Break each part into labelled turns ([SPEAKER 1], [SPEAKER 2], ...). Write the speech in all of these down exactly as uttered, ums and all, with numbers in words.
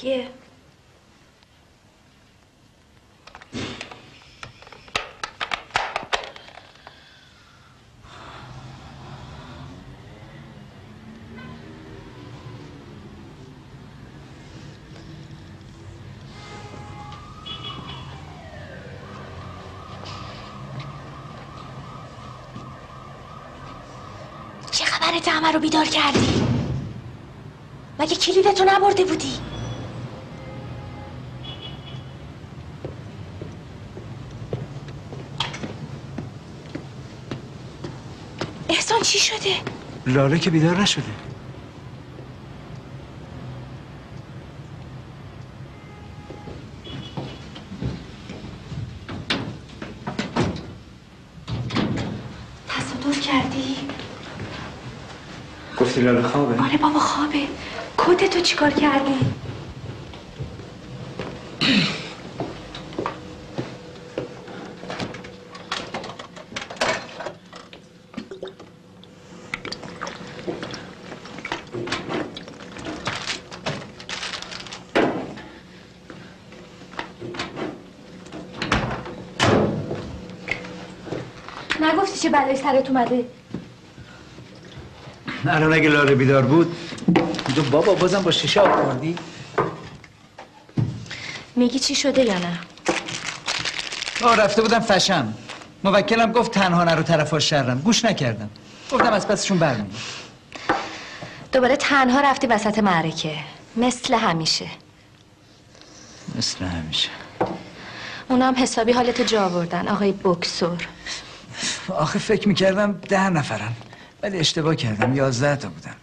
[SPEAKER 1] کیه؟ چه خبرت همه رو بیدار کردی؟ مگه کلیدتو نبرده بودی؟ احسان چی شده؟
[SPEAKER 2] لاله که بیدار نشده.
[SPEAKER 1] تصادف کردی؟
[SPEAKER 2] گفتی لاله خوابه؟
[SPEAKER 1] آره بابا خوابه. کتتو چیکار کردی؟ نگفتی چه بلایی سرت اومده؟
[SPEAKER 2] الان اگه لاله بیدار بود تو بابا بازم با شیشه آب خوردی؟
[SPEAKER 1] میگی چی شده یا نه؟
[SPEAKER 2] آه رفته بودم فشم. موکلم گفت تنها نرو طرفا شرم. گوش نکردم. گفتم از پسشون برمیام.
[SPEAKER 1] دوباره تنها رفتی وسط معرکه. مثل همیشه.
[SPEAKER 2] مثل همیشه.
[SPEAKER 1] اونم حسابی حالتو جا آوردن آقای بوکسور.
[SPEAKER 2] آخه فکر میکردم ده نفرن ولی اشتباه کردم. یازده تا بودم.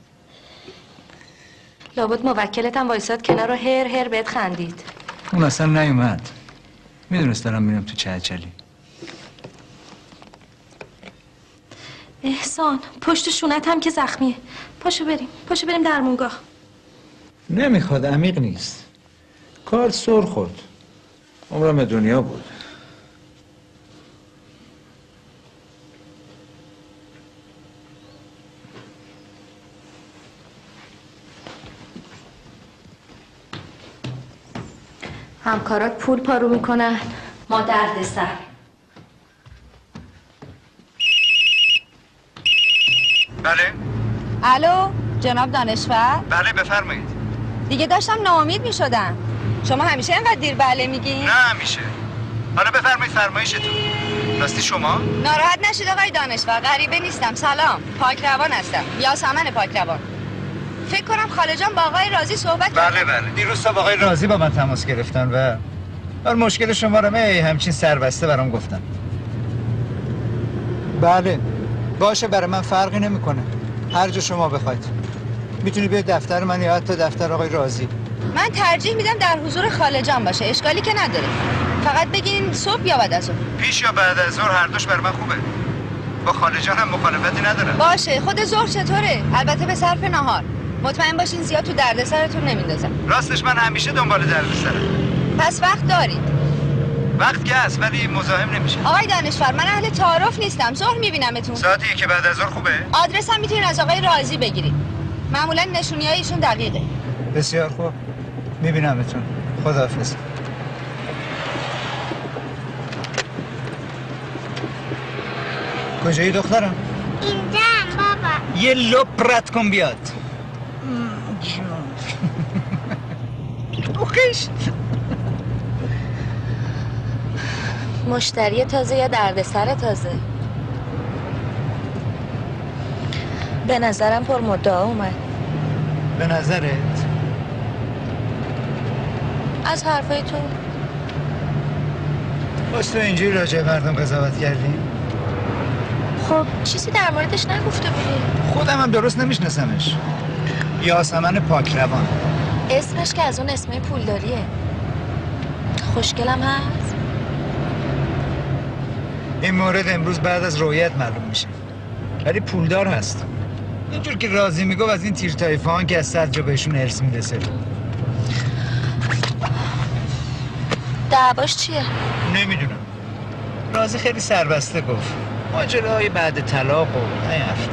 [SPEAKER 1] لابد موکلتم وایساد کنار رو هر هر بهت خندید.
[SPEAKER 2] اون اصلا نیومد. میدونست دارم میرم تو چهچلی.
[SPEAKER 1] احسان پشت شونت هم که زخمیه. پاشو بریم پاشو بریم درمونگاه.
[SPEAKER 2] نمیخواد عمیق نیست. کارت سر خورد. عمرم دنیا بود.
[SPEAKER 1] همکارات پول پارو میکنن ما درد سر.
[SPEAKER 2] بله؟
[SPEAKER 3] الو جناب دانشور؟
[SPEAKER 2] بله بفرمایید.
[SPEAKER 3] دیگه داشتم ناامید میشدم. شما همیشه اینقدر دیر بله میگین؟
[SPEAKER 2] نه همیشه. حالا بفرمایید فرمایشتون. راستی شما؟
[SPEAKER 3] ناراحت نشید آقای دانشور، غریبه نیستم. سلام، پاک روان هستم. یاسمن پاک روان. فکر کنم خاله جان با آقای رازی صحبت
[SPEAKER 2] بله کردن. بله دیروز تا آقای رازی با من تماس گرفتن و بر مشکل شما رو می همچین سربسته برام گفتن. بله باشه برای من فرقی نمیکنه. هر جا شما بخواید. میتونی بیاید دفتر من یا حتی دفتر آقای رازی.
[SPEAKER 3] من ترجیح میدم در حضور خاله جان باشه. اشکالی که نداره. فقط بگین صبح یا بعد از ظهر.
[SPEAKER 2] پیش یا بعد از ظهر هر دوش بر من خوبه. با خاله جان هم مخالفتی ندارم.
[SPEAKER 3] باشه. خود ظهر چطوره؟ البته به صرف نهار. مطمئن باشین زیاد تو دردسرتون نمیندازم.
[SPEAKER 2] راستش من همیشه دنبال دردسرم.
[SPEAKER 3] پس وقت دارید؟
[SPEAKER 2] وقت که هست ولی مزاحم نمیشه.
[SPEAKER 3] آقای دانشور من اهل تعارف نیستم. ظهر میبینمتون.
[SPEAKER 2] ساعتی که بعد از ظهر خوبه؟
[SPEAKER 3] آدرس هم میتونین از آقای رازی بگیرید. معمولا نشونیای ایشون دقیقه.
[SPEAKER 2] بسیار خوب. میبینمتون. خداحافظ. کجایی دخترم؟
[SPEAKER 4] اینجا بابا.
[SPEAKER 2] یه لپ رد کن بیاد. اوخش.
[SPEAKER 1] مشتری تازه یا دردسر تازه؟ به نظرم پر مدعا اومد.
[SPEAKER 2] به نظرت؟
[SPEAKER 1] از حرفای تو.
[SPEAKER 2] باز تو اینجوری راجع مردم قضاوت کردی؟
[SPEAKER 1] خب چیزی در موردش نگفته بودی؟
[SPEAKER 2] خودم هم درست نمیشناسمش. یاسمن پاک روان.
[SPEAKER 1] اسمش که از اون اسمای پولداریه. خوشگلم هست؟
[SPEAKER 2] این مورد امروز بعد از رویت معلوم میشه. ولی پولدار هست. اینجور که رازی میگفت از این تیر تایفه‌ها که از صد جا بهشون ارث میرسه.
[SPEAKER 1] دعواش چیه؟
[SPEAKER 2] نمیدونم. رازی خیلی سربسته گفت. ماجراهای بعد طلاق و این حرفا.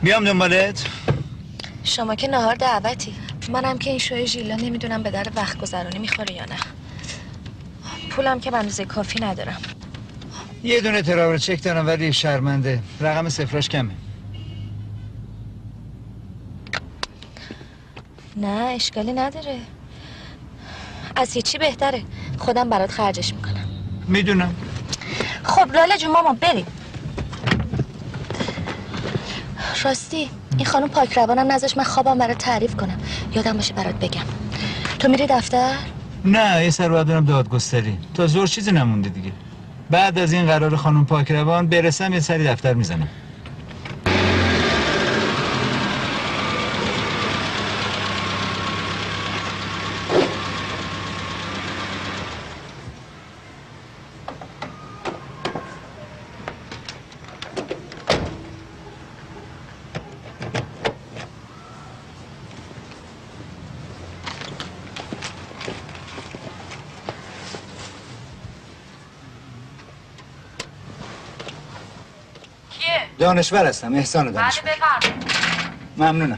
[SPEAKER 2] بیام دنبالت.
[SPEAKER 1] شما که نهار دعوتی، منم که این شوی ژیلا نمیدونم به در وقت گذرانی میخوره یا نه. پولم که به اندازه کافی ندارم.
[SPEAKER 2] یه دونه تراور چک دارم ولی شرمنده، رقم صفراش کمه.
[SPEAKER 1] نه اشکالی نداره، از هیچی بهتره، خودم برات خرجش میکنم.
[SPEAKER 2] میدونم.
[SPEAKER 1] خب لاله جون ماما بریم. راستی این خانم پاک روانم نذاش من خوابم برات تعریف کنم، یادم باشه برات بگم. تو میری دفتر؟
[SPEAKER 2] نه یه سر باید برم دادگستری، تا زور چیزی نمونده دیگه. بعد از این قرار خانم پاک روان برسم یه سری دفتر میزنم. دانشور هستم، احسان دانشور.
[SPEAKER 3] بله بفرمایید.
[SPEAKER 2] ممنونم.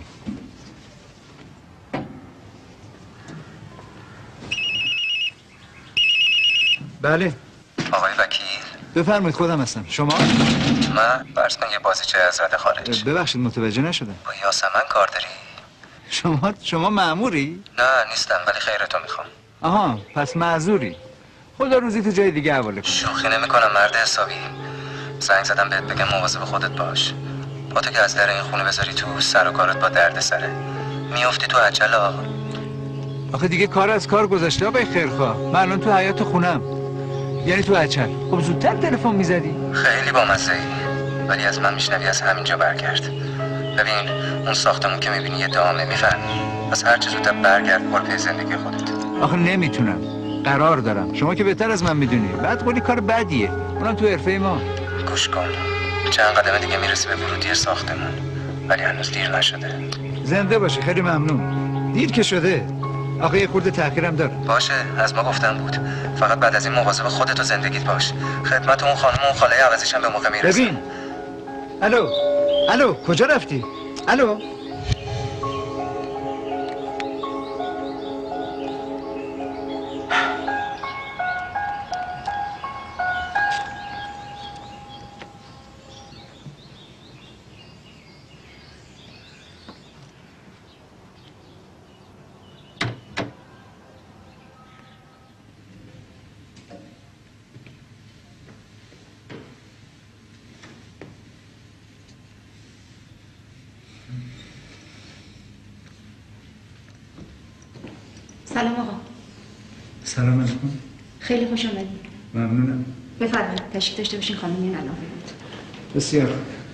[SPEAKER 2] بله.
[SPEAKER 5] آقای وکیل
[SPEAKER 2] بفرمایید خودم هستم. شما؟
[SPEAKER 5] من فرض کن یه بازیچه از رده خارج.
[SPEAKER 2] ببخشید متوجه نشدم.
[SPEAKER 5] با یاسمن کار داری؟
[SPEAKER 2] شما شما مأموری؟
[SPEAKER 5] نه نیستم ولی خیرتو میخوام.
[SPEAKER 2] آها پس معذوری. خدا روزی تو جای دیگه حواله کن.
[SPEAKER 5] شوخی نمیکنم مرد حسابی. زنگ زدم بهت بگم مواظب خودت باش. پاتو که از در این خونه بذاری تو سر و کارت با درد سره. میافتی تو عجله.
[SPEAKER 2] آخه دیگه کار از کار گذشته آقای خیرخواه. من الان تو حیاط خونم. یعنی تو عجل. خب زودتر تلفن میزدی؟
[SPEAKER 5] خیلی بامزه ای. ولی از من میشنوی از همینجا برگرد. ببین اون ساختمون که میبینی یه دامه میفهمی. پس هر چه زودتر برگرد برو پی زندگی خودت.
[SPEAKER 2] آخه نمیتونم. قرار دارم. شما که بهتر از من میدونی. بعد قولی کار بدیه. اونم تو حرفه ما.
[SPEAKER 5] گوش کن. چند قدم دیگه میرسی به ورودی ساختمون. ولی هنوز دیر نشده.
[SPEAKER 2] زنده باشه. خیلی ممنون. دیر که شده. آخه یه خورده تأخیرم داره.
[SPEAKER 5] باشه از ما گفتم بود. فقط بعد از این مواظب خودت و زندگیت باش. خدمت اون خانم و اون خاله عوضیش هم به موقع میرسه.
[SPEAKER 2] ببین. الو. الو کجا رفتی؟ الو.
[SPEAKER 6] سلام آقا.
[SPEAKER 2] سلام علیکم.
[SPEAKER 6] خیلی خوش آمدید.
[SPEAKER 2] ممنونم.
[SPEAKER 6] بفرمایید تشریف داشته باشین خانم این الان بود.
[SPEAKER 2] بسیار.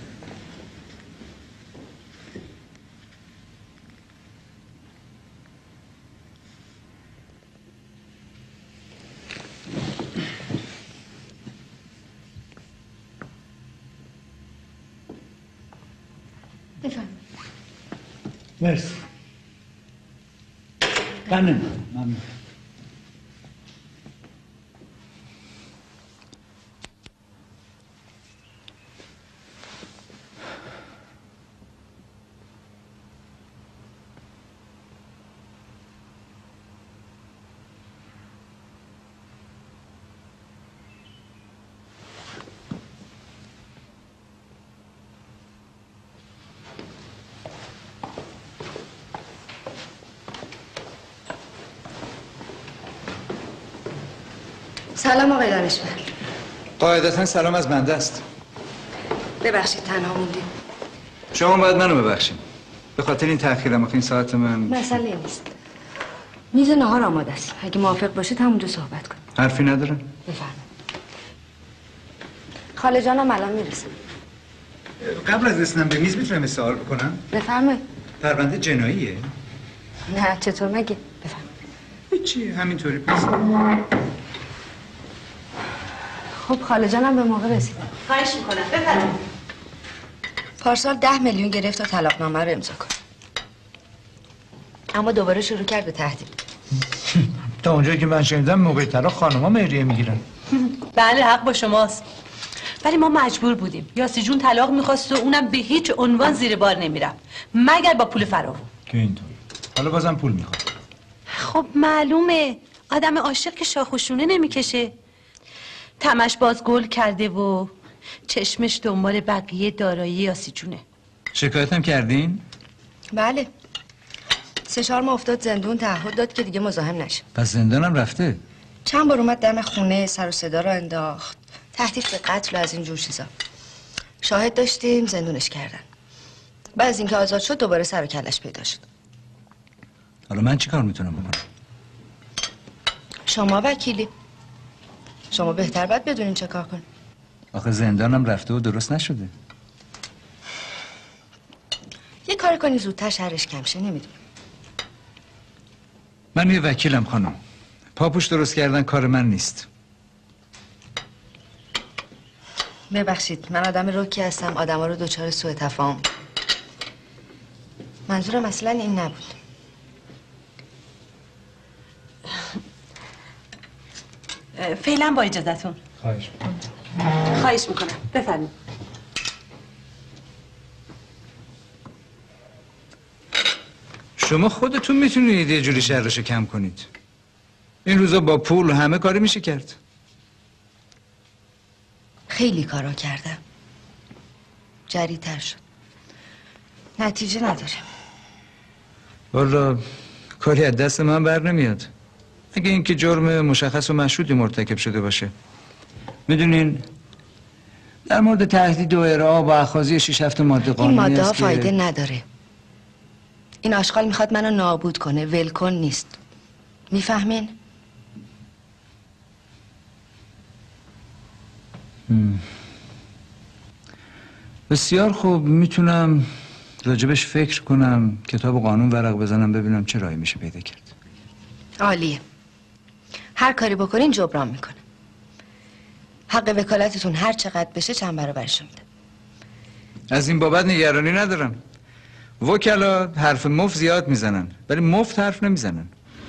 [SPEAKER 6] بفرمایید.
[SPEAKER 2] مرسی. ممنون. ممنون.
[SPEAKER 6] سلام آقای دانشور.
[SPEAKER 2] قاعدتا سلام از بنده است.
[SPEAKER 6] ببخشید تنها موندیم.
[SPEAKER 2] شما باید منو ببخشید. به خاطر این تأخیرم آخه این ساعت من
[SPEAKER 6] مسئله نیست. میز نهار آماده است. اگه موافق باشید همونجا صحبت کنیم.
[SPEAKER 2] حرفی ندارم.
[SPEAKER 6] بفرمایید. خاله جانم الان میرسه.
[SPEAKER 2] قبل از رسیدن به میز میتونم سوال بکنم؟
[SPEAKER 6] بفرمایید.
[SPEAKER 2] پرونده جناییه؟
[SPEAKER 6] نه چطور مگه؟ بفرمایید.
[SPEAKER 2] چی همینطوری پس.
[SPEAKER 6] خب خاله جانم به موقع رسیدن.
[SPEAKER 3] خواهش میکنم بفرمایید.
[SPEAKER 6] پارسال ده میلیون گرفت تا طلاقنامه رو امضا کن. اما دوباره شروع کرد به تهدید.
[SPEAKER 2] تا اونجایی که من شنیدم موقع طلاق خانم‌ها مهریه میگیرن.
[SPEAKER 7] بله حق با شماست. ولی ما مجبور بودیم. یاسی جون طلاق میخواست و اونم به هیچ عنوان زیر بار نمیرفت مگر با پول فراوون.
[SPEAKER 2] که اینطور حالا بازم پول میخواد.
[SPEAKER 7] خب معلومه آدم عاشق که شاخوشونه نمیکشه. تمش باز گل کرده و چشمش دنبال بقیه دارایی یاسی جونه.
[SPEAKER 2] شکایت هم کردین؟
[SPEAKER 6] بله. سه چهار ماه افتاد زندون، تعهد داد که دیگه مزاحم نشه.
[SPEAKER 2] پس زندانم رفته؟
[SPEAKER 6] چند بار اومد دم خونه، سر و صدا رو انداخت، تهدید به قتل و از این جور چیزا. شاهد داشتیم، زندونش کردن. بعد از اینکه آزاد شد دوباره سر و کلش پیدا شد.
[SPEAKER 2] حالا من چی کار میتونم بکنم؟
[SPEAKER 6] شما وکیلی. شما بهتر باید بدونین چه کار کنین.
[SPEAKER 2] آخه زندانم رفته و درست نشده.
[SPEAKER 6] یه کار کنی زودتر شرش کم شه، نمیدونم.
[SPEAKER 2] من یه وکیلم خانم. پاپوش درست کردن کار من نیست.
[SPEAKER 6] ببخشید من آدم رکی هستم، آدم ها رو دوچار سوء تفاهم. منظورم اصلا این نبود.
[SPEAKER 7] فعلا با اجازتون.
[SPEAKER 2] خواهش میکنم.
[SPEAKER 7] خواهش میکنم بفرمایید.
[SPEAKER 2] شما خودتون میتونید یه جوری شرش کم کنید. این روزا با پول همه کاری میشه کرد.
[SPEAKER 6] خیلی کارا کردم، جری‌تر شد، نتیجه نداره.
[SPEAKER 2] والا کاری از دست من بر نمیاد اگه اینکه جرم مشخص و مشهودی مرتکب شده باشه. میدونین در مورد تهدید و ارعاب و اخاذی شش هفت ماده قانونی
[SPEAKER 6] این ماده ها
[SPEAKER 2] است که
[SPEAKER 6] فایده نداره. این آشغال میخواد منو نابود کنه، ولکن نیست. میفهمین؟
[SPEAKER 2] بسیار خوب، میتونم راجبش فکر کنم، کتاب قانون ورق بزنم ببینم چه راهی میشه پیدا کرد.
[SPEAKER 6] عالیه. هر کاری بکنین جبران میکنه. حق وکالتتون هر چقدر بشه چند برابرش میده.
[SPEAKER 2] از این بابت نگرانی ندارم. وکلا حرف مفت زیاد میزنن ولی مفت حرف نمیزنن.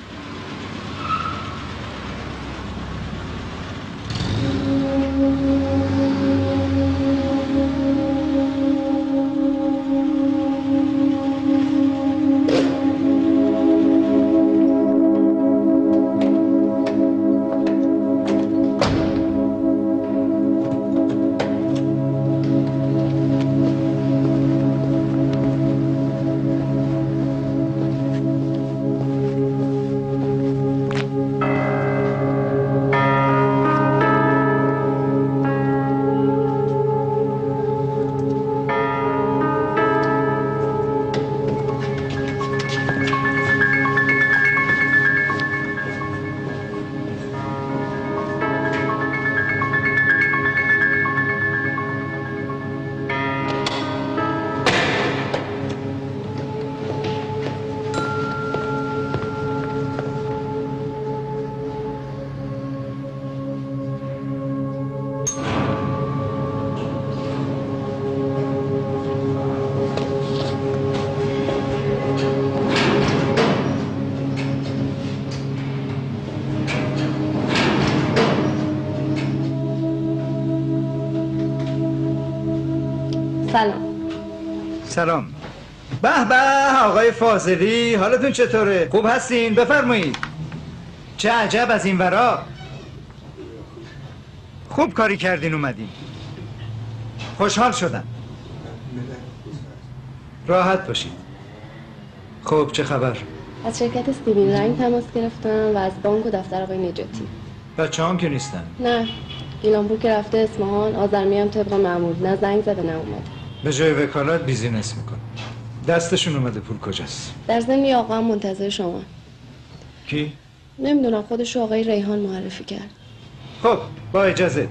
[SPEAKER 8] سلام.
[SPEAKER 2] سلام. به به آقای فاضلی، حالتون چطوره؟ خوب هستین؟ بفرمایید. چه عجب از این ورا. خوب کاری کردین اومدین. خوشحال شدم. راحت باشید. خب چه خبر؟
[SPEAKER 8] از شرکت استیوین رنگ تماس گرفتم و از بانک و دفتر آقای نجاتی.
[SPEAKER 2] بچه هم که نیستن؟
[SPEAKER 8] نه، گیلانپور که رفته اصفهان، آذرمی هم طبق معمول نه زنگ زده نه اومده.
[SPEAKER 2] به جای وکالت بیزینس میکن. دستشون اومده. پول کجاست؟
[SPEAKER 8] در ضمن یه آقا هم منتظر شما.
[SPEAKER 2] کی؟
[SPEAKER 8] نمیدونم، خودشو آقای ریحان معرفی کرد.
[SPEAKER 2] خب با اجازه.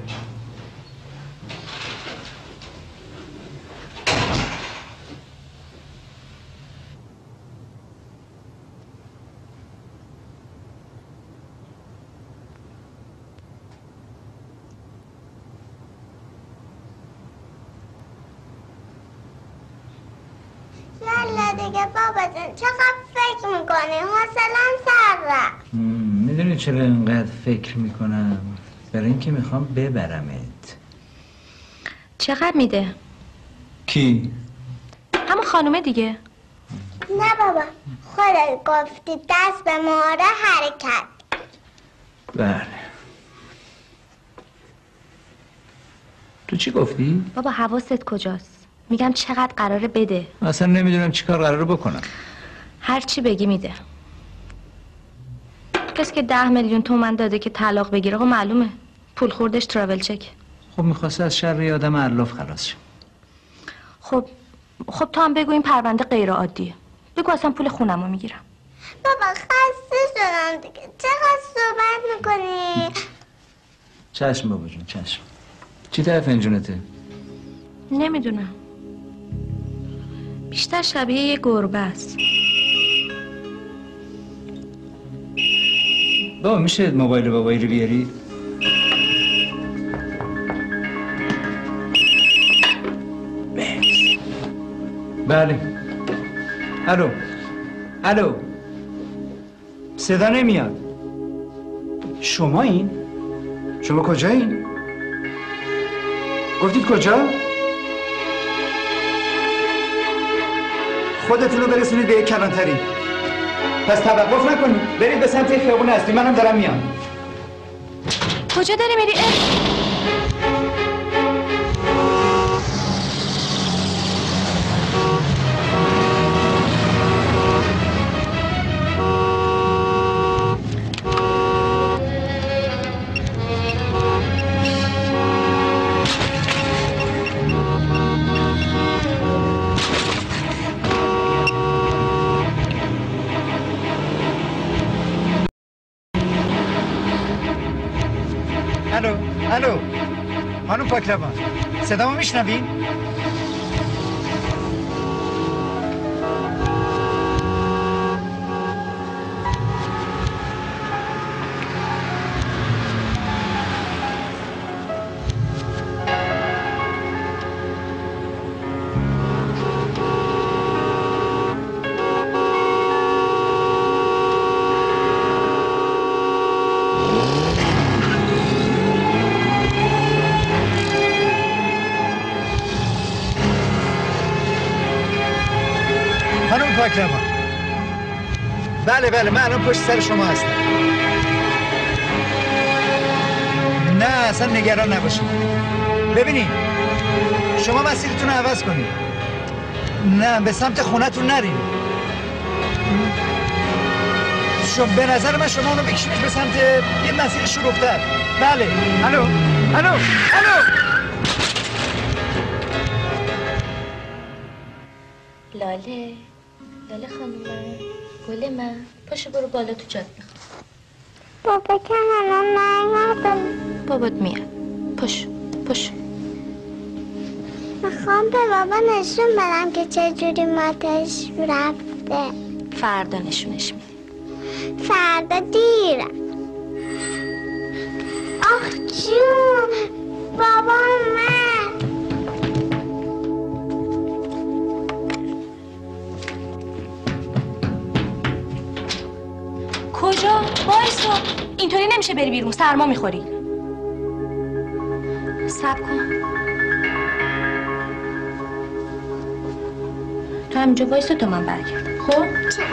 [SPEAKER 4] یالا دیگه بابا جون چقدر فکر میکنی؟ حوصله‌ام سر رفت.
[SPEAKER 2] میدونی چرا اینقدر فکر میکنم؟ برای اینکه میخوام ببرمت.
[SPEAKER 1] چقدر میده؟
[SPEAKER 2] کی؟
[SPEAKER 1] همون خانومه دیگه.
[SPEAKER 4] نه بابا، خودت گفتی دست به مهره حرکت.
[SPEAKER 2] بله. تو چی گفتی؟
[SPEAKER 1] بابا حواست کجاست؟ میگم چقدر قراره بده.
[SPEAKER 2] اصلا نمیدونم چی کار قراره بکنم.
[SPEAKER 1] هر چی بگی میده. کسی که ده میلیون تومن داده که طلاق بگیره خب معلومه پول خوردش تراول چک.
[SPEAKER 2] خب میخواسته از شر یه آدم علاف خلاص شه.
[SPEAKER 1] خب خب تو هم بگو این پرونده غیر عادیه. بگو اصلا پول خونمو میگیرم.
[SPEAKER 4] بابا خسته شدم دیگه، چقدر صحبت میکنی؟
[SPEAKER 2] چشم بابا جون چشم. چی طرف فنجونته؟
[SPEAKER 1] نمیدونم، بیشتر شبیه یه گربه است.
[SPEAKER 2] بابا میشه موبایل بابایی رو بیاری؟ بله. الو الو صدا نمیاد. شما این؟ شما کجایین؟ گفتید کجا؟ خودتون رو برسونید به یک کلانتری. پس توقف نکنید، برید به سمت خیابون اصلی. منم دارم میام.
[SPEAKER 1] کجا داری میری؟
[SPEAKER 2] الو الو خانم پاکروان، صدامو میشنوین؟ پاکروان، بله بله من الان پشت سر شما هستم. نه اصلا نگران نباشید. ببینید شما مسیرتون رو عوض کنید. نه به سمت خونتون نرین. شما به نظر من شما اونو بکشید به سمت یه مسیر شلوغ‌تر. بله. الو الو الو
[SPEAKER 1] لاله لاله خانومم، گل من، پاشو برو بالا تو جاده.
[SPEAKER 4] بابا که الان نیومده.
[SPEAKER 1] بابات میاد. پاشو پاشو.
[SPEAKER 4] میخوام به بابا نشون بدم که چجوری ماتش رفته.
[SPEAKER 1] فردا نشونش میدی.
[SPEAKER 4] فردا دیره. آخ جون بابا اومد.
[SPEAKER 1] کجا؟ وایسا، اینطوری نمیشه بری بیرون، سرما میخوری. صبر کن. تو همینجا وایسا تا من برگردم. خب؟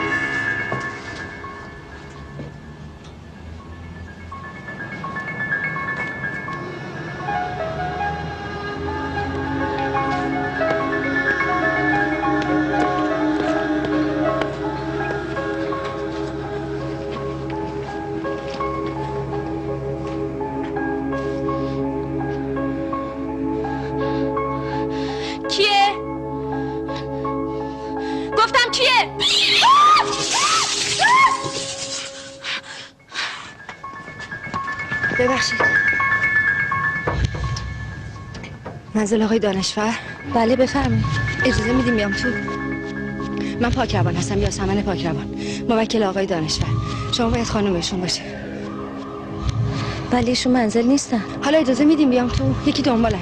[SPEAKER 6] ببخشید. منزل آقای دانشور؟
[SPEAKER 1] بله بفرمایید.
[SPEAKER 6] اجازه میدیم بیام تو؟ من پاکروان هستم، یاسمن پاکروان، موکل آقای دانشور. شما باید خانومشون باشه.
[SPEAKER 1] ولی ایشون منزل نیستن.
[SPEAKER 6] حالا اجازه میدیم بیام تو؟ یکی دنبالم.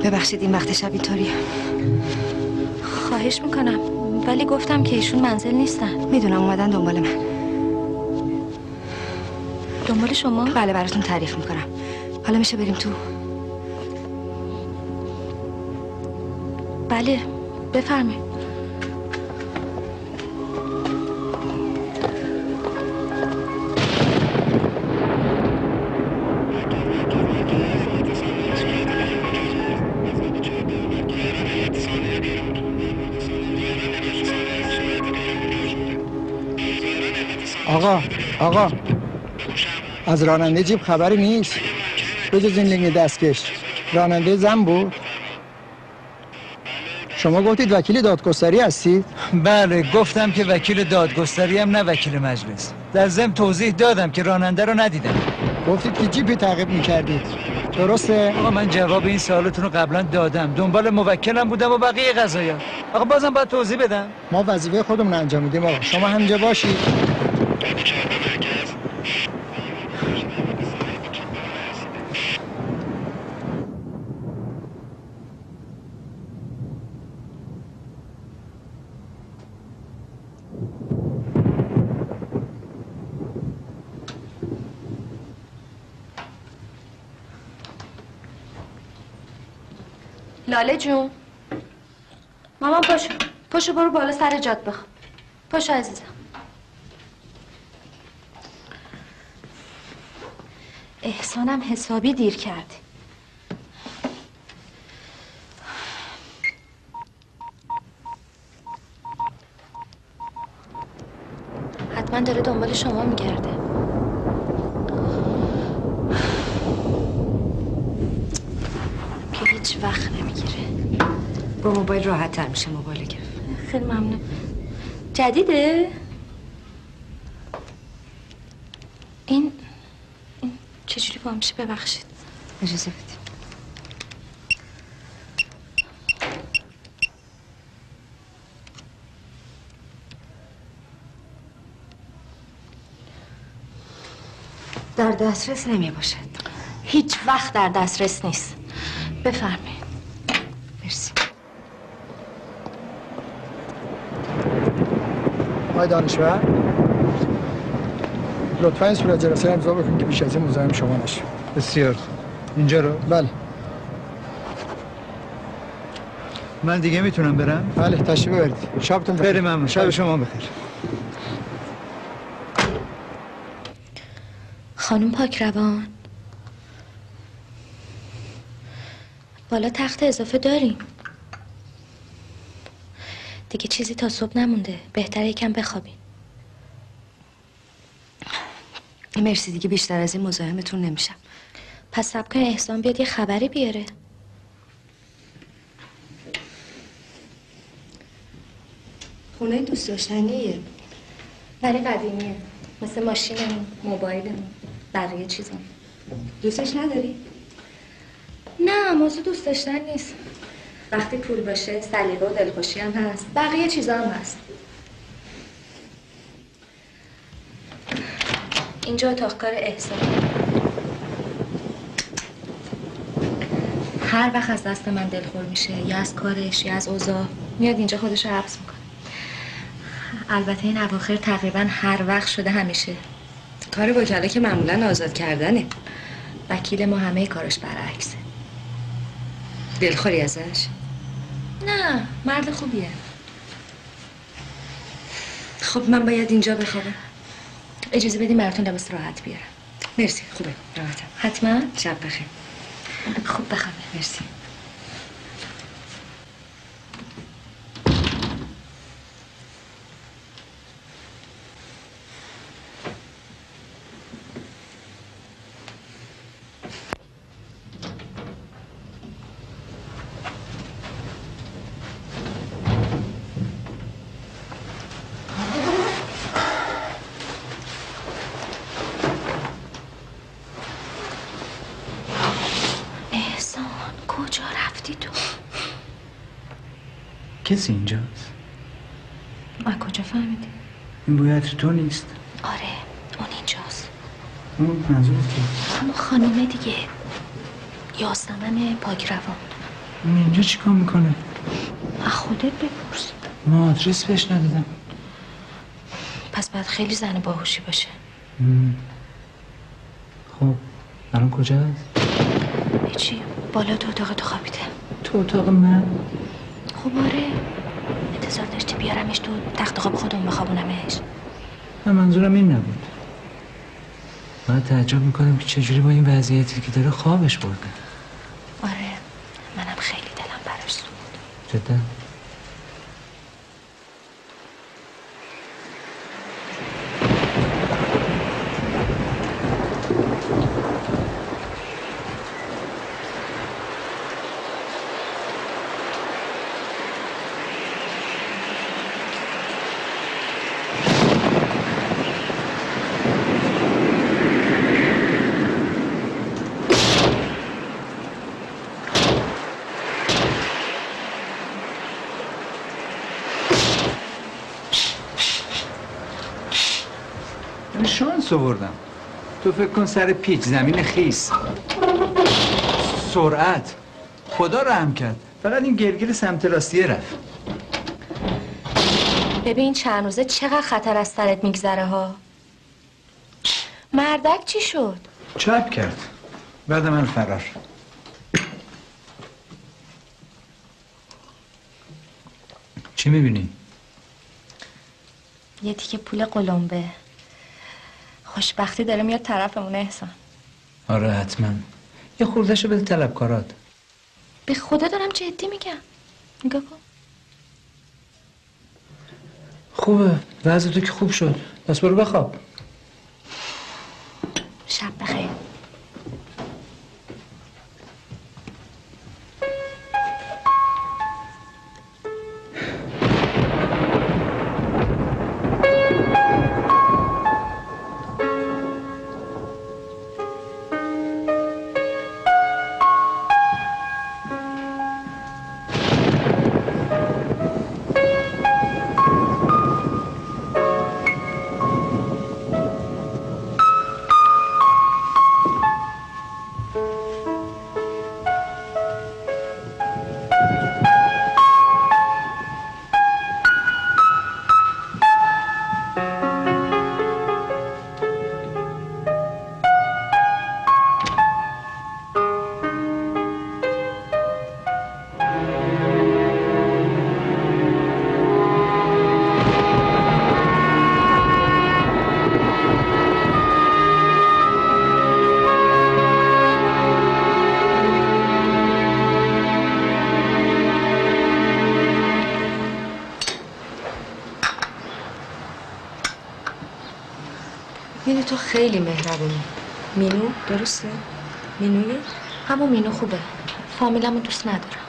[SPEAKER 6] ببخشید این وقت شب اینطوریه.
[SPEAKER 1] خواهش میکنم، ولی گفتم که ایشون منزل نیستن.
[SPEAKER 6] میدونم اومدن دنبال من.
[SPEAKER 1] دنبال شما؟
[SPEAKER 6] بله براتون تعریف میکنم. حالا میشه بریم تو؟
[SPEAKER 1] بله بفرمایید.
[SPEAKER 9] آقا آقا از راننده جیب خبری نیست به جز این لنگ دستکش. راننده زن بود. شما گفتید وکیل دادگستری هستید؟
[SPEAKER 2] بله گفتم که وکیل دادگستری هم نه وکیل مجلس. در ضمن توضیح دادم که راننده رو ندیدم.
[SPEAKER 9] گفتید که جیبی تعقیب میکردید درسته؟
[SPEAKER 2] آقا من جواب این سوالتون رو قبلا دادم. دنبال موکلم بودم و بقیه قضایا. آقا بازم باید توضیح بدم.
[SPEAKER 9] ما وظیفه خودمون انجام میدیم آقا. شما همینجا باشید.
[SPEAKER 1] لاله جون، مامان پاشو پاشو برو بالا سر جاد بخواب. پاشو عزیزم. احسانم حسابی دیر کردی. حتما داره دنبال شما میگرده. که هیچ وقت نمیگیره.
[SPEAKER 6] با موبایل راحت تر میشه موبایل گرفت.
[SPEAKER 1] خیلی ممنون. جدیده؟ این این چجوری با میشه؟ ببخشید.
[SPEAKER 6] اجازه بدید. در دسترس نمی باشد.
[SPEAKER 1] هیچ وقت در دسترس نیست. بفرمایید.
[SPEAKER 6] مرسی.
[SPEAKER 9] آقای دانشور لطفا این صورت جلسه امضا بکنید که بیش از این مزاحم شما نشه.
[SPEAKER 2] بسیار. اینجا رو؟
[SPEAKER 9] بله.
[SPEAKER 2] من دیگه میتونم برم؟
[SPEAKER 9] بله تشریف ببرید. شبتون بخیر.
[SPEAKER 2] خیلی ممنون. شب شما بخیر.
[SPEAKER 1] خانم پاکروان، بالا تخت اضافه داریم. دیگه چیزی تا صبح نمونده. بهتره یکم بخوابین.
[SPEAKER 6] مرسی دیگه بیشتر از این مزاحمتون نمیشم.
[SPEAKER 1] پس صبر کن احسان بیاد یه خبری بیاره.
[SPEAKER 6] خونه دوست داشتنیه.
[SPEAKER 1] ولی قدیمیه. مثل ماشینمون، موبایلمون، بقیه چیزام.
[SPEAKER 6] دوستش نداری؟
[SPEAKER 1] نه موضوع دوست داشتن نیست. وقتی پول باشه سلیقه و دلخوشی هم هست. بقیه چیزا هم هست. اینجا اتاق کار احسان. هر وقت از دست من دلخور میشه یا از کارش یا از اوضاع میاد اینجا خودش رو حبس میکنه. البته این اواخر تقریبا هر وقت شده همیشه.
[SPEAKER 6] کار وکلا که معمولا آزاد کردنه.
[SPEAKER 1] وکیل ما همه کارش برعکسه.
[SPEAKER 6] دلخوری ازش؟
[SPEAKER 1] نه مرد خوبیه.
[SPEAKER 6] خب من باید اینجا بخوابم.
[SPEAKER 1] اجازه بدیم براتون لباس راحت بیارم.
[SPEAKER 6] مرسی خوبه راحتم.
[SPEAKER 1] حتما.
[SPEAKER 6] شب بخیر.
[SPEAKER 1] خوب بخوابه.
[SPEAKER 6] مرسی.
[SPEAKER 2] کسی اینجاست؟
[SPEAKER 1] از کجا فهمیدی؟
[SPEAKER 2] این بوی عطر تو نیست؟
[SPEAKER 1] آره اون اینجاست.
[SPEAKER 2] اون منظور که؟
[SPEAKER 1] همون خانومه دیگه، یاسمن پاکروان.
[SPEAKER 2] اون اینجا چیکار میکنه؟
[SPEAKER 1] خودت بپرس.
[SPEAKER 2] ما آدرس بهش ندادم.
[SPEAKER 1] پس باید خیلی زن باهوشی باشه.
[SPEAKER 2] خب الان کجاست؟
[SPEAKER 1] هیچی، بالا تو اتاق تو خوابیده.
[SPEAKER 2] تو اتاق من؟
[SPEAKER 1] خب آره، انتظار داشتی بیارمش تو تخت خواب خودمون بخوابونمش؟
[SPEAKER 2] من منظورم این نبود. من تعجب میکنم که چجوری با این وضعیتی که داره خوابش برده.
[SPEAKER 1] آره، منم خیلی دلم براش سوخت.
[SPEAKER 2] جدا؟ شانس آوردم. تو فکر کن سر پیچ زمین خیس سرعت خدا رحم کرد. فقط این گرگیر سمت راستیه رفت.
[SPEAKER 1] ببین چند روزه چقدر خطر از سرت میگذره ها. مردک چی شد؟
[SPEAKER 2] چپ کرد بعد من فرار. چی میبینی؟
[SPEAKER 1] یه تیکه پول قلمبه. خوشبختی داره میاد طرفمون احسان.
[SPEAKER 2] آره حتما. یه خوردهشو بده طلبکارات.
[SPEAKER 1] به خدا دارم جدی میگم. نگاه کن.
[SPEAKER 2] خوبه وضع تو که خوب شد. پس برو بخواب.
[SPEAKER 1] شب بخیر.
[SPEAKER 6] مینو تو خیلی مهربونی. مینو درسته؟ مینویه؟
[SPEAKER 1] همون مینو خوبه. فامیلمو دوست ندارم.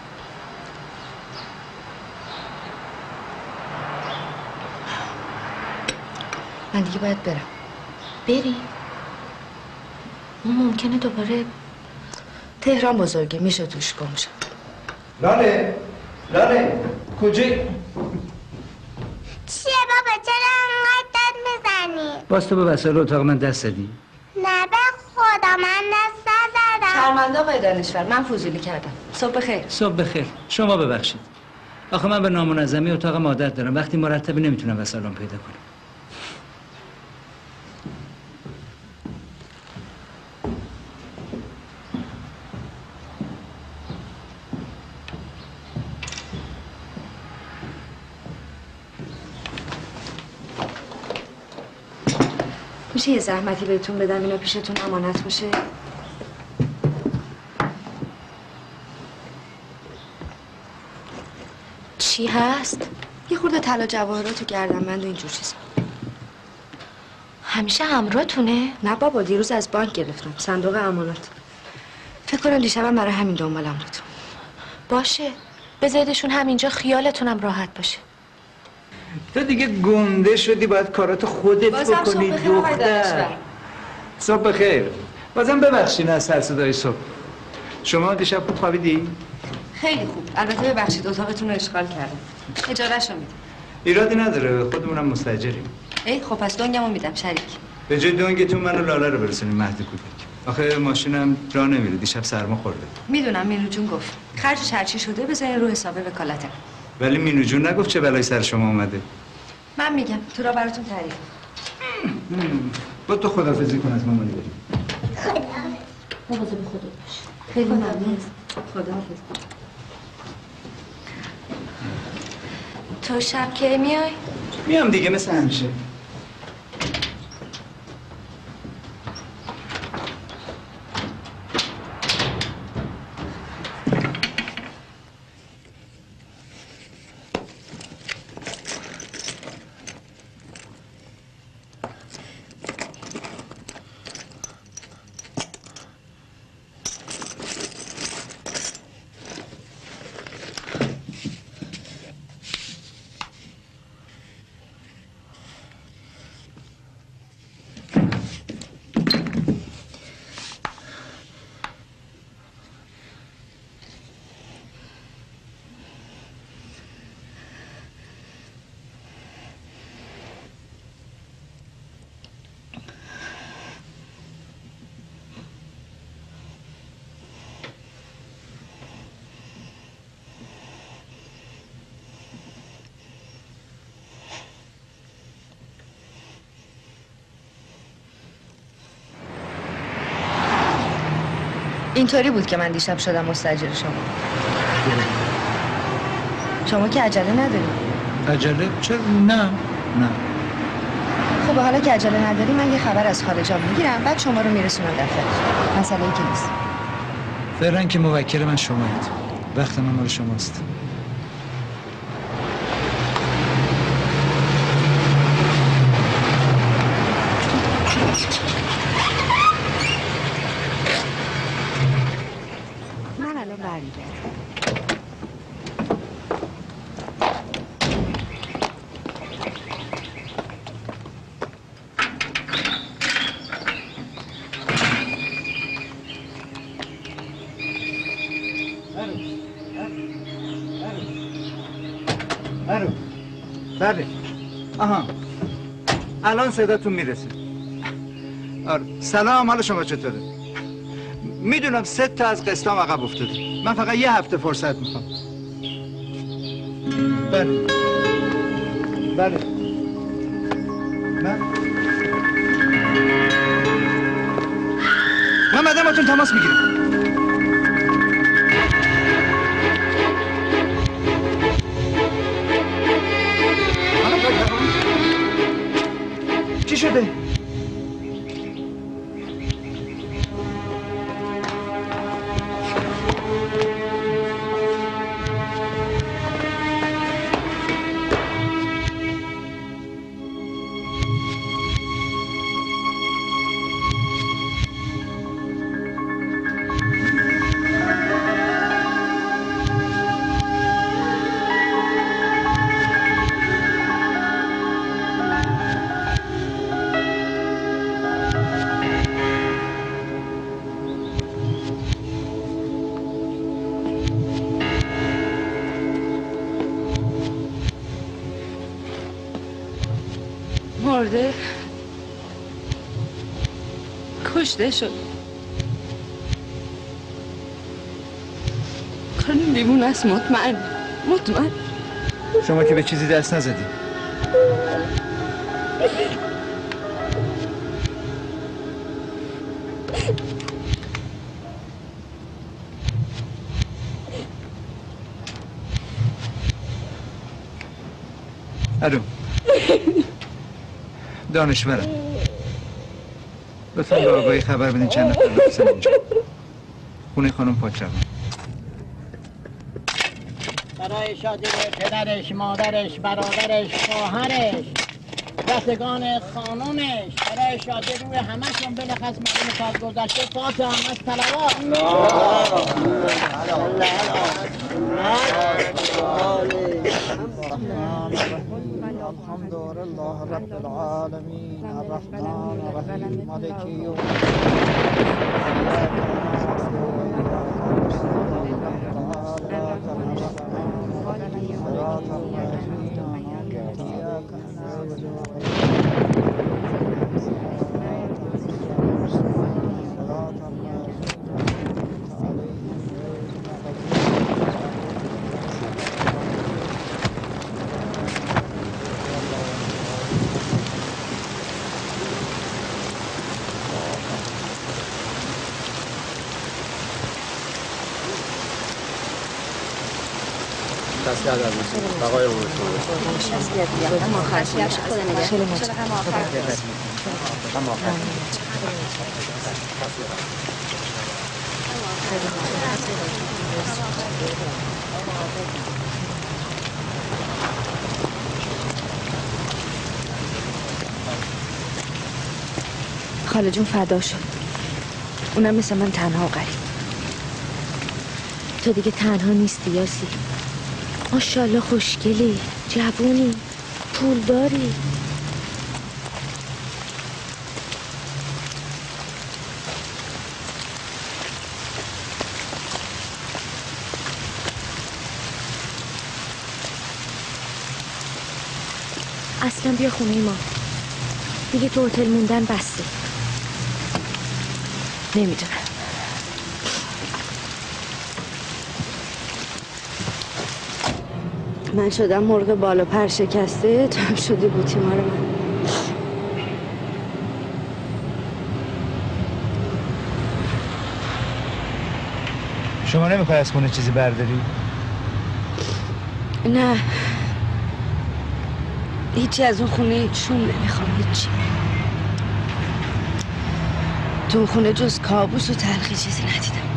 [SPEAKER 6] من دیگه باید برم.
[SPEAKER 1] بری؟ اون ممکنه دوباره
[SPEAKER 6] تهران بزرگه میشه توش گم شم.
[SPEAKER 2] لاله لاله کجایی؟
[SPEAKER 4] چیه بابا چرا انقدر داد میزنی؟
[SPEAKER 2] باز تو به وسایل اتاق من دست زدی؟
[SPEAKER 4] نه به خدا من دست نزدم.
[SPEAKER 6] شرمنده آقای دانشور من فضولی کردم. صبح بخیر.
[SPEAKER 2] صبح بخیر. شما ببخشید. آخه من به نامنظمی اتاق عادت دارم. وقتی مرتبی نمیتونم وسایلم پیدا کنم.
[SPEAKER 6] میشه یه زحمتی بهتون بدم اینا پیشتون امانت باشه؟
[SPEAKER 1] چی هست؟
[SPEAKER 6] یه خورده طلا جواهرات و گردنبند و اینجور چیزا.
[SPEAKER 1] همیشه همراهتونه؟
[SPEAKER 6] نه بابا دیروز از بانک گرفتم صندوق امانات. فکر کنم دیشبم برای همین دنبالم بود.
[SPEAKER 1] باشه بذاریدشون همینجا خیالتونم راحت باشه.
[SPEAKER 2] تو دیگه گنده شدی باید کارات خودت بکنی دختر. صبح بخیر. بازم ببخشین از سر صدای صبح. شما دیشب خوب خوابیدی؟
[SPEAKER 6] خیلی خوب. البته ببخشید اتاقتون رو اشغال کردم. اجارهشو میدم.
[SPEAKER 2] ایرادی نداره خودمونم مستاجریم.
[SPEAKER 6] ای خب پس دنگمو میدم شریک.
[SPEAKER 2] به جای دنگتون منو لاله رو برسونیم مهد کودک. آخه ماشینم راه نمیره، دیشب سرما خورده.
[SPEAKER 6] میدونم مینو جون گفت خرجش هرچی شده بذارین رو حساب وکالته.
[SPEAKER 2] ولی مینو جون نگفت چه بلایی سر شما اومده.
[SPEAKER 6] من میگم تو را براتون تعریف.
[SPEAKER 2] با تو خداحافظی کن از مامانی بریم.
[SPEAKER 6] مواظب خودت باش. خیلی ممنون. خداحافظ.
[SPEAKER 1] تو شب کی میای؟
[SPEAKER 2] میام دیگه مثل همیشه.
[SPEAKER 6] اینطوری بود که من دیشب شدم مستاجر شما. شما که عجله نداری.
[SPEAKER 2] عجله؟ چرا؟ نه نه.
[SPEAKER 6] خب حالا که عجله نداری من یه خبر از خارجا میگیرم بعد شما رو میرسونم دفتر. مسئله ای که نیست.
[SPEAKER 2] فعلا که موکل من شمایید. وقت من مال شماست. بله. آها. الان صداتون میرسه. آره. سلام، حال شما چطوره؟ میدونم سه تا از قسطام عقب افتاده. من فقط یه هفته فرصت میخوام. بله. بله. من من بعدا باتون تماس میگیرم. چی شده؟
[SPEAKER 8] مرده کشته شد. کارم بیمون است. مطمئن مطمئن
[SPEAKER 2] شما که به چیزی دست نزدی. الو دانشورم، لطفا به آقای خبر بدین چند نفر بفرستن اینجا. خونه خانم پاکروان.
[SPEAKER 10] برای شادی پدرش، مادرش، برادرش، خواهرش، رفتگان خانومش، برای شادی روی همشون بلخص معلوم سال گذشته فاتح هم از طلبات. الحمد لله رب العالمين الرحمن الرحيم مالك يوم الدين
[SPEAKER 11] تسلیت از بسید بقای عمر شما
[SPEAKER 6] هم آخر شما خدا نگه
[SPEAKER 3] چرا هم آخر
[SPEAKER 11] هم آخر
[SPEAKER 6] خاله جون فدا شد. اونم مثل من تنها و غریب.
[SPEAKER 1] تو دیگه تنها نیستی یاسی. ماشاءالله خوشگلی، جوونی، پولداری. اصلا بیا خونه ما. دیگه تو هتل موندن بسته.
[SPEAKER 6] نمیدونم. من شدم مرغ بالا پر شکسته، تو هم شدی بوتیمار من.
[SPEAKER 2] شما نمیخوای از خونه چیزی برداری؟
[SPEAKER 6] نه هیچی از اون خونه چون نمیخوام. هیچی تو خونه جز کابوس و تلخی چیزی ندیدم.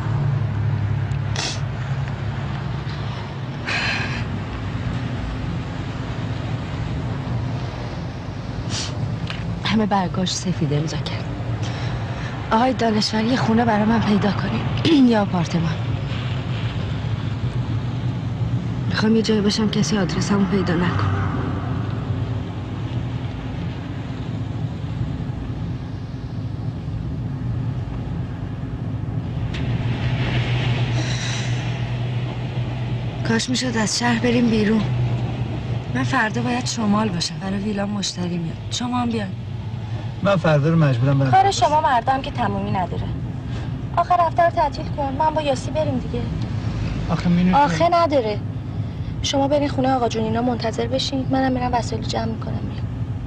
[SPEAKER 6] همه برگاش سفید امضا کرد. آقای دانشور یه خونه برای من پیدا کنید یا آپارتمان. میخوام یه جایی باشم کسی آدرسمو پیدا نکنه. کاش میشد از شهر بریم بیرون. من فردا باید شمال باشم. برای ویلام مشتری میاد. شما هم بیاین.
[SPEAKER 2] من فردا رو مجبورم برم.
[SPEAKER 1] کار شما مردم که تمومی نداره. آخر هفته رو تعطیل کن. من با یاسی بریم دیگه.
[SPEAKER 2] آخه مینو
[SPEAKER 1] آخه نداره. شما برین خونه آقا جون اینا منتظر بشین. منم میرم وسایل جمع میکنم میام.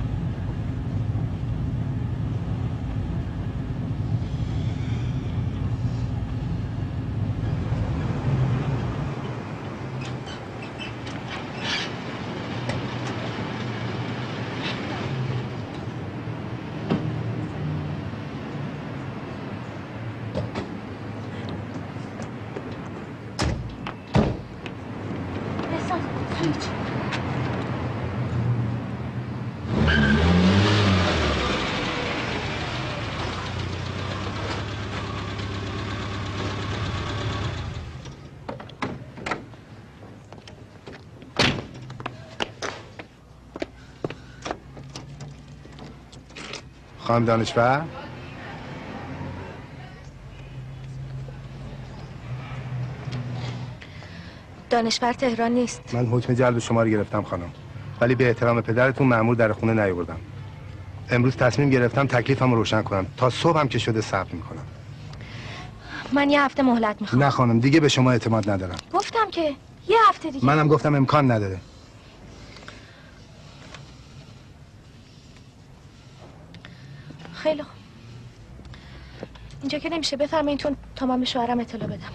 [SPEAKER 11] خانم دانشور
[SPEAKER 1] دانشور تهران نیست.
[SPEAKER 11] من حکم جلب شما رو گرفتم خانم، ولی به احترام پدرتون مأمور در خونه نیاوردم. امروز تصمیم گرفتم تکلیفم رو روشن کنم. تا صبح هم که شده صبر میکنم.
[SPEAKER 1] من یه هفته مهلت میخوام.
[SPEAKER 11] نه خانم دیگه به شما اعتماد ندارم.
[SPEAKER 1] گفتم که یه هفته دیگه.
[SPEAKER 11] منم گفتم امکان نداره.
[SPEAKER 1] خیلی خوب. اینجا که نمیشه. بفرمایید تو تا من به شوهرم اطلاع بدم.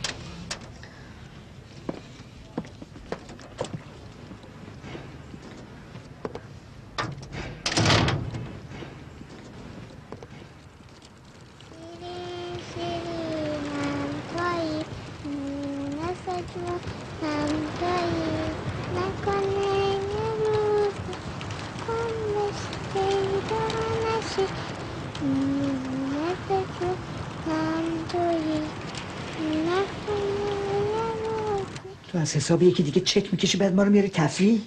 [SPEAKER 12] تو از حساب یکی دیگه چک میکشی بعد ما رو میاری تفریح؟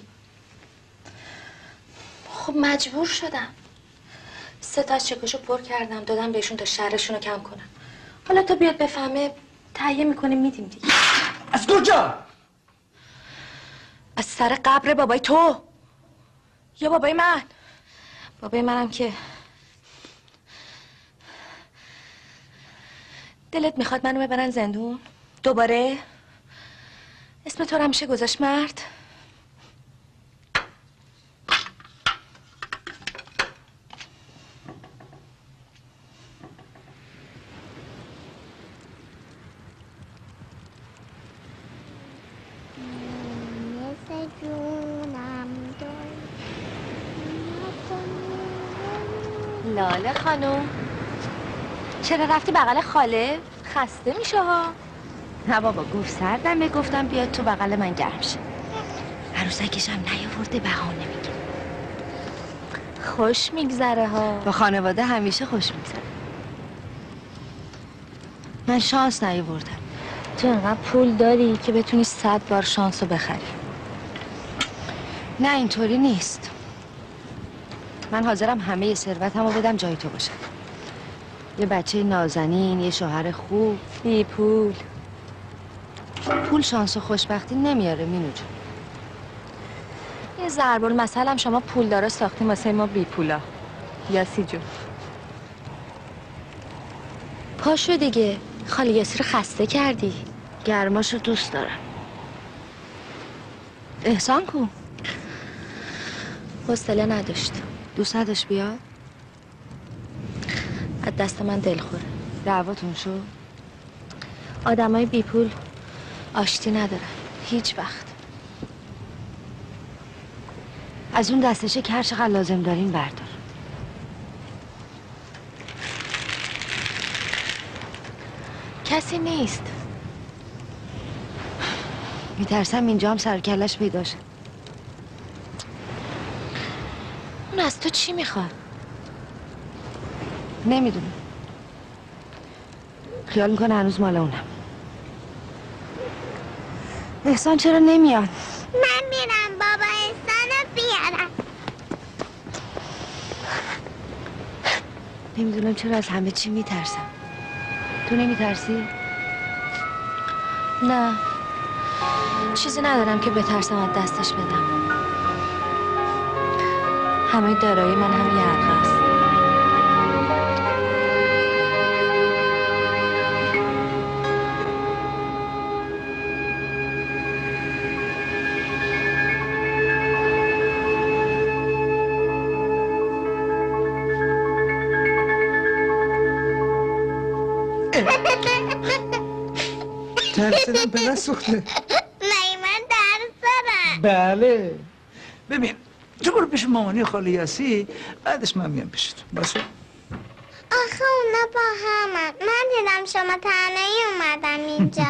[SPEAKER 1] خب مجبور شدم. سه تا از چکاشو پر کردم دادم بهشون تا شرشون رو کم کنم. حالا تا بیاد بفهمه تهیه میکنیم میدیم دیگه.
[SPEAKER 12] از کجا؟
[SPEAKER 1] از سر قبر بابای تو یا بابای من. بابای منم که دلت میخواد منو ببرن زندون دوباره؟ اسم تو رو همیشه گذاشت مرد. لاله خانم، چرا رفتی بغل خاله؟ خسته میشه ها.
[SPEAKER 6] نه بابا، گفت سردمه، گفتم بیاد تو بغل من گرم شه. عروسکش هم نیاورده، بهانه میگه.
[SPEAKER 1] خوش میگذره ها.
[SPEAKER 6] با خانواده همیشه خوش میگذره. من شانس نیاوردم.
[SPEAKER 1] تو انقدر پول داری که بتونی صد بار شانس رو بخری.
[SPEAKER 6] نه اینطوری نیست. من حاضرم همه ثروتم رو بدم جای تو باشه. یه بچه نازنین، یه شوهر خوب.
[SPEAKER 1] بی پول.
[SPEAKER 6] پول شانس و خوشبختی نمیاره مینو جون.
[SPEAKER 1] یه ضرب المثل هم شما پول داره ساختیم واسه ما بی پولا. یاسی جون پاشو دیگه، خاله یاسی رو خسته کردی.
[SPEAKER 6] گرماشو دوست دارم. احسان کو؟
[SPEAKER 1] حوصله نداشت.
[SPEAKER 6] دوست نداشت بیاد؟
[SPEAKER 1] از دست من دلخوره.
[SPEAKER 6] دعواتون شد؟
[SPEAKER 1] آدمای بی پول آشتی ندارن هیچ وقت.
[SPEAKER 6] از اون دستشه که هر چقدر لازم دارین بردار.
[SPEAKER 1] کسی نیست.
[SPEAKER 6] میترسم اینجا هم سرکلش پیدا شه.
[SPEAKER 1] اون از تو چی میخواد؟
[SPEAKER 6] نمیدونم. خیال میکنه هنوز مال اونم. احسان چرا نمیاد؟
[SPEAKER 4] من میرم بابا احسانو بیارم.
[SPEAKER 6] نمیدونم چرا از همه چی میترسم. تو نمیترسی؟
[SPEAKER 1] نه، چیزی ندارم که بترسم از دستش بدم. همه دارایی من هم یه حلقه است.
[SPEAKER 2] ترسیدم پدر سوخته.
[SPEAKER 4] نه من درس دارم.
[SPEAKER 2] بله ببین تو برو پیش مامانی خاله یاسی، بعدش من میام پیش تو باشه.
[SPEAKER 4] آخه اونا با همن. من دیدم شما تنهایی اومدم اینجا.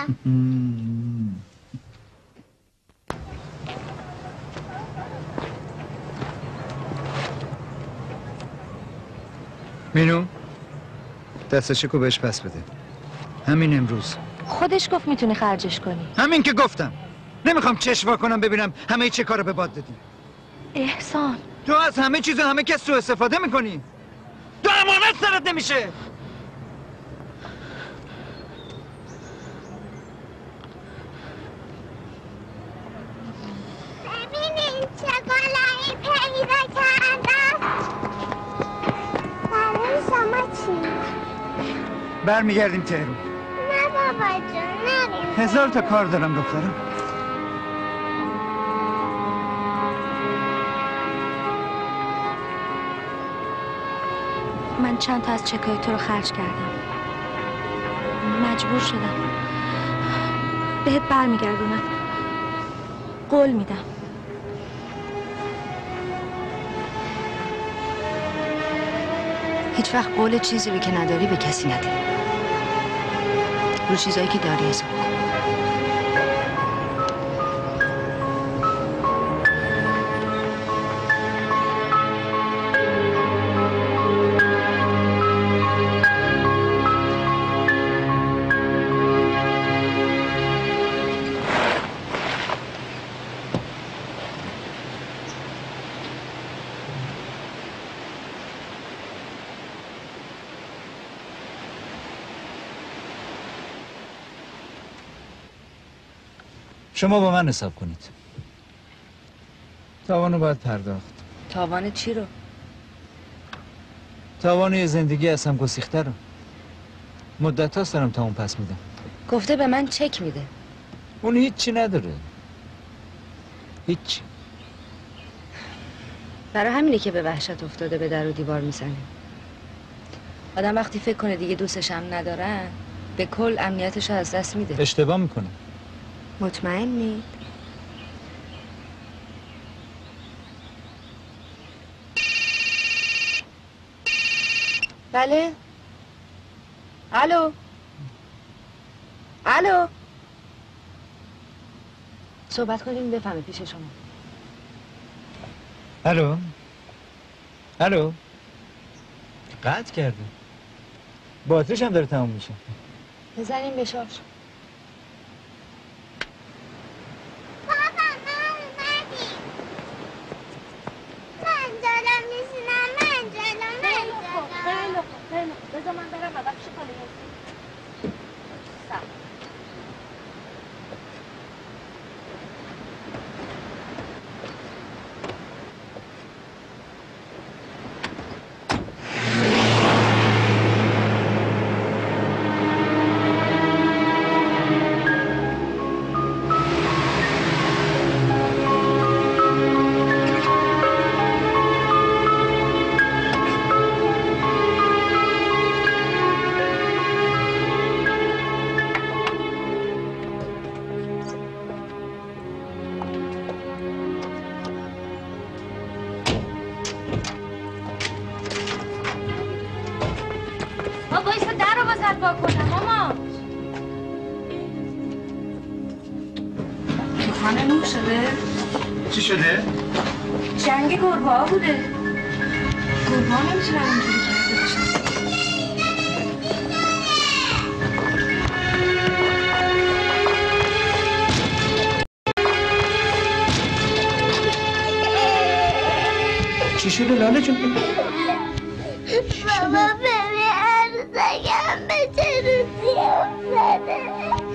[SPEAKER 2] مینو دستشکو بهش پس بده همین امروز.
[SPEAKER 1] خودش گفت میتونی خرجش کنی.
[SPEAKER 2] همین که گفتم. نمیخوام چشم وا کنم ببینم همه چه کارو به باد دادی.
[SPEAKER 1] احسان
[SPEAKER 2] تو از همه چیز و همه کس سوء استفاده میکنی. تو امانت سرت نمیشه.
[SPEAKER 4] ببینین چه گلایی پیدا کردم. برای شما چی؟
[SPEAKER 2] برمیگردیم تهران.
[SPEAKER 4] نه بابا جون نریم.
[SPEAKER 2] هزار تا کار دارم دخترم.
[SPEAKER 1] من چند تا از چکای تو رو خرج کردم. مجبور شدم بهت برمیگردونم. قول میدم.
[SPEAKER 6] هیچ وقت قول چیزی رو که نداری به کسی ندی. رو چیزایی که داری حساب کن.
[SPEAKER 2] شما با من حساب کنید. تاوانو باید پرداخت.
[SPEAKER 6] تاوان چی رو؟
[SPEAKER 2] تاوان یه زندگی از هم گسیخته رو. مدت هاست دارم تا اون پس میدم.
[SPEAKER 6] گفته به من چک میده.
[SPEAKER 2] اون هیچی نداره. هیچی.
[SPEAKER 6] برای همینه که به وحشت افتاده به در و دیوار میزنه. آدم وقتی فکر کنه دیگه دوستش هم ندارن به کل امنیتش رو از دست میده.
[SPEAKER 2] اشتباه میکنه.
[SPEAKER 6] مطمئنی؟ بله. الو. الو. صحبت کنیم بفهمه پیش شما.
[SPEAKER 2] الو. الو. قطع کرده. باتریش هم داره تموم میشه.
[SPEAKER 6] بزنیم به شارژ.
[SPEAKER 4] بابا ما اومدیم. من جلو میشینم، من جلو، من جلو.
[SPEAKER 1] خیلی خوب خیلی خوب بذار من برم عقب پیش خاله یاسین.
[SPEAKER 2] چی شده؟
[SPEAKER 6] جنگ گربه ها بوده. گربه ها نمیتونن اینجوری کرده باشن.
[SPEAKER 2] چی شده لاله جون؟
[SPEAKER 4] بابا ببین عروسکم به چه روزی افتاده.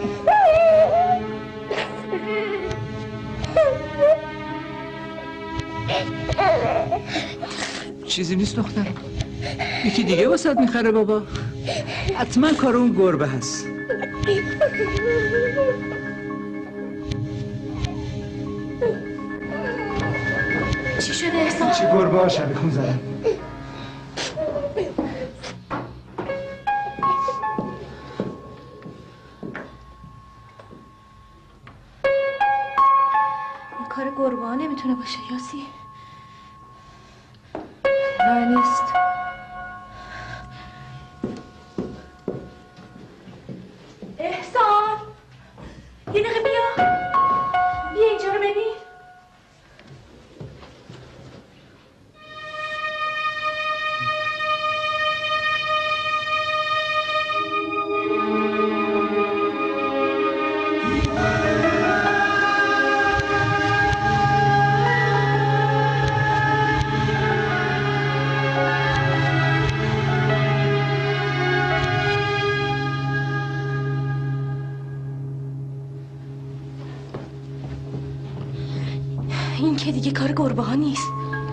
[SPEAKER 2] چیزی نیست دختر. یکی دیگه واسه میخره بابا. حتما کار اون گربه هست.
[SPEAKER 1] چی شده احسان؟
[SPEAKER 2] چی گربه ها شبیخون زدن.
[SPEAKER 1] این کار گربه ها نمیتونه باشه یاسی. نه نیست. احسان یه دقیقه بیا بیا اینجا رو ببین. این که دیگه کار گربه ها نیست.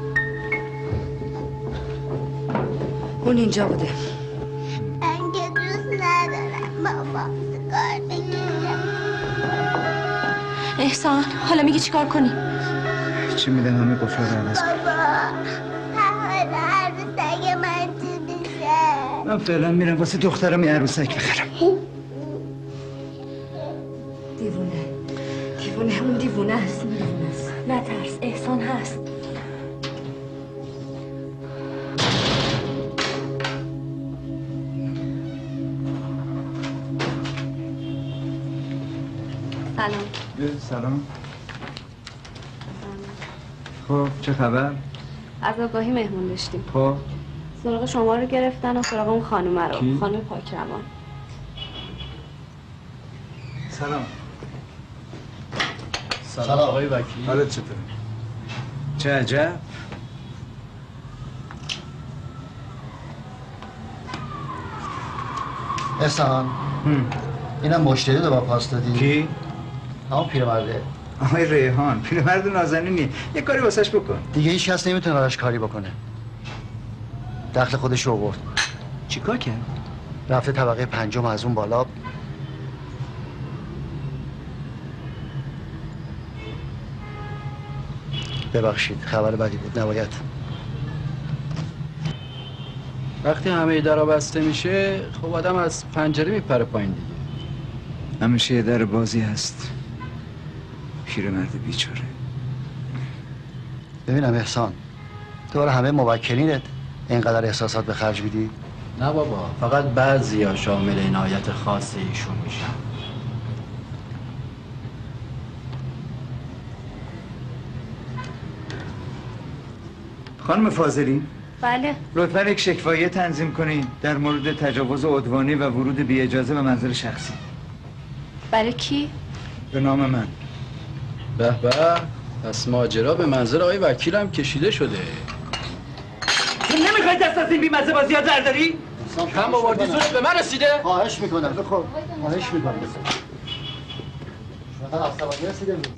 [SPEAKER 6] اون اینجا بوده.
[SPEAKER 4] من که دوست ندارم بابا کار بگیرم.
[SPEAKER 1] احسان حالا میگی چیکار کنی؟
[SPEAKER 2] چی میدن همه قفل رو عوض کن.
[SPEAKER 4] بابا حالا عروسک من چی میشه؟
[SPEAKER 2] من فعلا میرم واسه دخترم یه عروسک بخرم.
[SPEAKER 6] دیوونه دیوونه اون دیوونه است. دیوونه است.
[SPEAKER 1] نترس احسان هست.
[SPEAKER 8] سلام.
[SPEAKER 2] سلام. خب چه خبر؟
[SPEAKER 8] از آگاهی مهمون داشتیم.
[SPEAKER 2] خب
[SPEAKER 8] سراغ شما رو گرفتن و سراغ اون خانومه رو.
[SPEAKER 2] کی؟
[SPEAKER 8] خانم پاکروان.
[SPEAKER 2] سلام.
[SPEAKER 13] سلام آقای وکیل.
[SPEAKER 2] حالت چطوره؟ چه عجب؟
[SPEAKER 13] احسان اینم مشتری رو با پاس دادی؟
[SPEAKER 2] کی؟
[SPEAKER 13] همون پیرمرده.
[SPEAKER 2] آقای ریحان پیرمرد نازنینی. یه کاری واسش بکن.
[SPEAKER 13] دیگه هیچ کس نمیتونه براش کاری بکنه. دخل خودش رو آورد.
[SPEAKER 2] چیکار کرد؟
[SPEAKER 13] رفته طبقه پنجم از اون بالا. ببخشید خبر بدی بود نباید.
[SPEAKER 14] وقتی همه درا بسته میشه خب آدم از پنجره میپره پایین دیگه.
[SPEAKER 2] همیشه یه در بازی هست. پیرمرد بیچاره.
[SPEAKER 13] ببینم احسان تو برای همه موکلینت اینقدر احساسات به خرج میدی؟
[SPEAKER 14] نه بابا، فقط بعضیا شامل عنایت خاص ایشون میشن.
[SPEAKER 2] خانم فاضلی،
[SPEAKER 7] بله.
[SPEAKER 2] لطفا یک شکوایه تنظیم کنین در مورد تجاوز عدوانی و ورود بی اجازه به منزل شخصی.
[SPEAKER 7] برای کی؟
[SPEAKER 2] به نام من.
[SPEAKER 14] به به، پس ماجرا به منزل آقای وکیلم کشیده شده.
[SPEAKER 12] تو نمیخوای دست از این بیمزه بازی ها در داری؟
[SPEAKER 14] کم آوردی زورت به من رسیده؟
[SPEAKER 13] خواهش میکنم بخور. خواهش میکنم. شما عصبانی رسیده بود.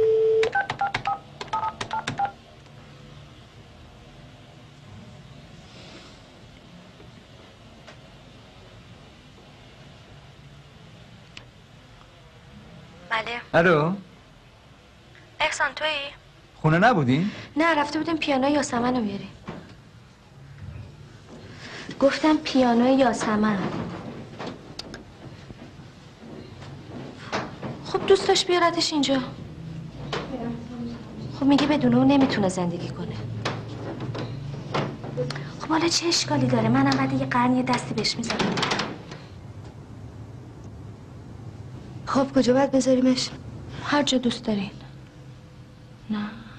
[SPEAKER 1] بله.
[SPEAKER 2] الو،
[SPEAKER 1] احسان تویی؟
[SPEAKER 2] خونه نبودین؟
[SPEAKER 1] نه، رفته بودیم پیانو یاسمن رو بیاریم. گفتم پیانو یاسمن. خب دوست داشت بیارتش اینجا. خب میگه بدون اون نمیتونه زندگی کنه. خب حالا چه اشکالی داره؟ منم بعد یه قرن یه دستی بهش میزنم.
[SPEAKER 6] خب کجا باید بذاریمش؟
[SPEAKER 1] هر جا دوست دارین. نه.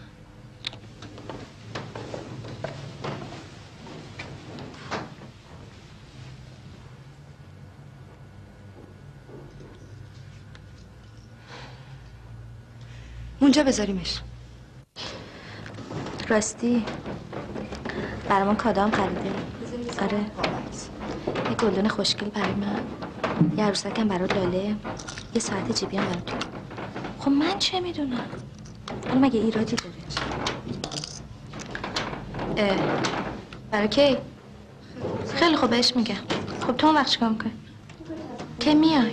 [SPEAKER 6] اونجا بذاریمش.
[SPEAKER 1] راستی برامون کادام خریده. آره، یه گلدون خوشگل برای من، یه عروسکم برای لاله، یه ساعت جیبی هم برای تو. خب من چه میدونم؟ حالا مگه ایرادی داره؟ اه، برای کی؟ خیلی خوب بهش میگم. خب تو اون وقت چیکار میکنی؟ که میای؟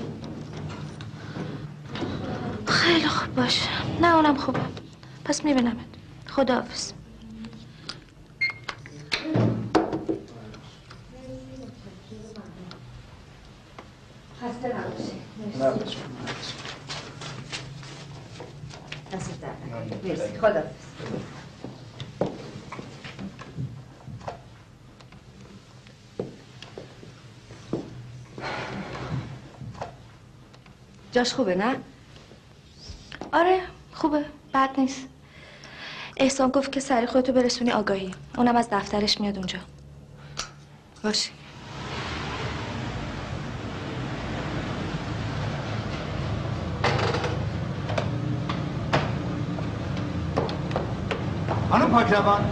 [SPEAKER 1] خیلی خوب باشه. نه اونم خوبه. پس میبینمت. خداحافظ.
[SPEAKER 6] خسته نباشی. دست درد نکنه. مرسی. خداحافظ. جاش خوبه نه؟
[SPEAKER 1] آره خوبه، بد نیست. احسان گفت که سری خودتو برسونی آگاهی. اونم از دفترش میاد اونجا.
[SPEAKER 6] باشه.
[SPEAKER 2] خانم پاکروان،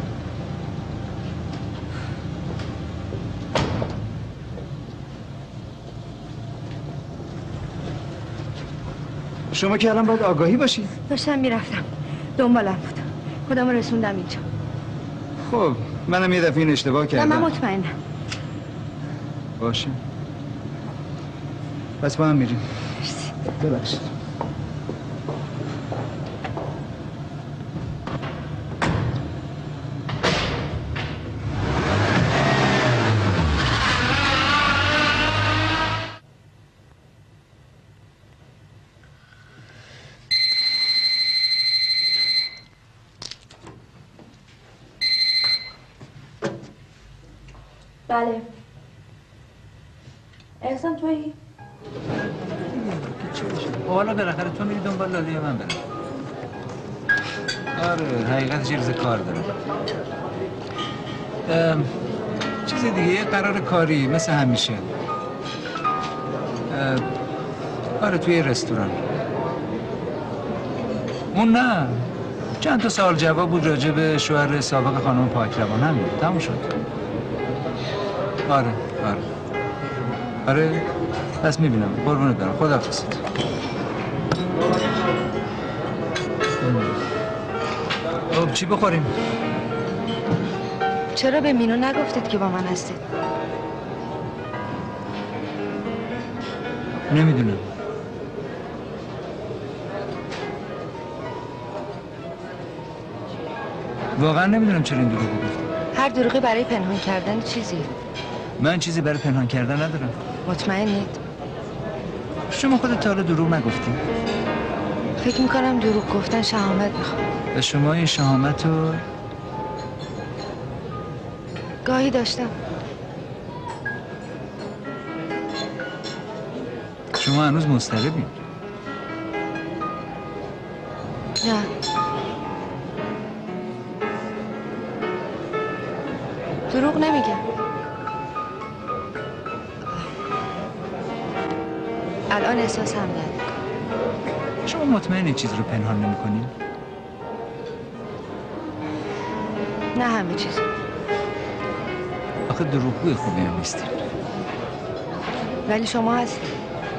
[SPEAKER 2] شما که الان باید آگاهی باشی.
[SPEAKER 6] داشتم میرفتم، دنبالم بود، خودم رسوندم اینجا.
[SPEAKER 2] خب منم یه دفعه این اشتباه کردم.
[SPEAKER 6] نه من مطمئنم.
[SPEAKER 2] باشه، پس با هم میریم. ببخشید.
[SPEAKER 1] بله. احسان تویی؟
[SPEAKER 2] حالا بالاخره تو میری دنبال لاله یا من برم؟ آره حقیقتش یه روز کار دارم. چیز دیگه، یه قرار کاری مثل همیشه. آره توی رستوران. اون نه، چند تا سوال جواب بود راجع به شوهر سابق خانم پاکروان. همین تموم شد. آره آره آره پس میبینم. قربونت برم. خداحافظ. خب چی بخوریم؟
[SPEAKER 6] چرا به مینو نگفتید که با من هستید؟
[SPEAKER 2] نمیدونم. واقعا نمیدونم چرا این دروغو گفتم.
[SPEAKER 6] هر دروغی برای پنهان کردن چیزی.
[SPEAKER 2] من چیزی برای پنهان کردن ندارم.
[SPEAKER 6] مطمئنید؟
[SPEAKER 2] شما خودت تا حالا دروغ نگفتی؟
[SPEAKER 6] فکر میکنم دروغ گفتن شهامت میخواد.
[SPEAKER 2] و شما این شهامت رو
[SPEAKER 6] گاهی داشتم.
[SPEAKER 2] شما هنوز مضطربی؟
[SPEAKER 6] نه. دروغ نمیگم. الان احساسم ندارم.
[SPEAKER 2] شما مطمئنی چیز رو پنهان نمی‌کنین؟
[SPEAKER 6] نه همه چیز.
[SPEAKER 2] آخه دروغگوی خوبی هم نیستین.
[SPEAKER 6] ولی شما هستید.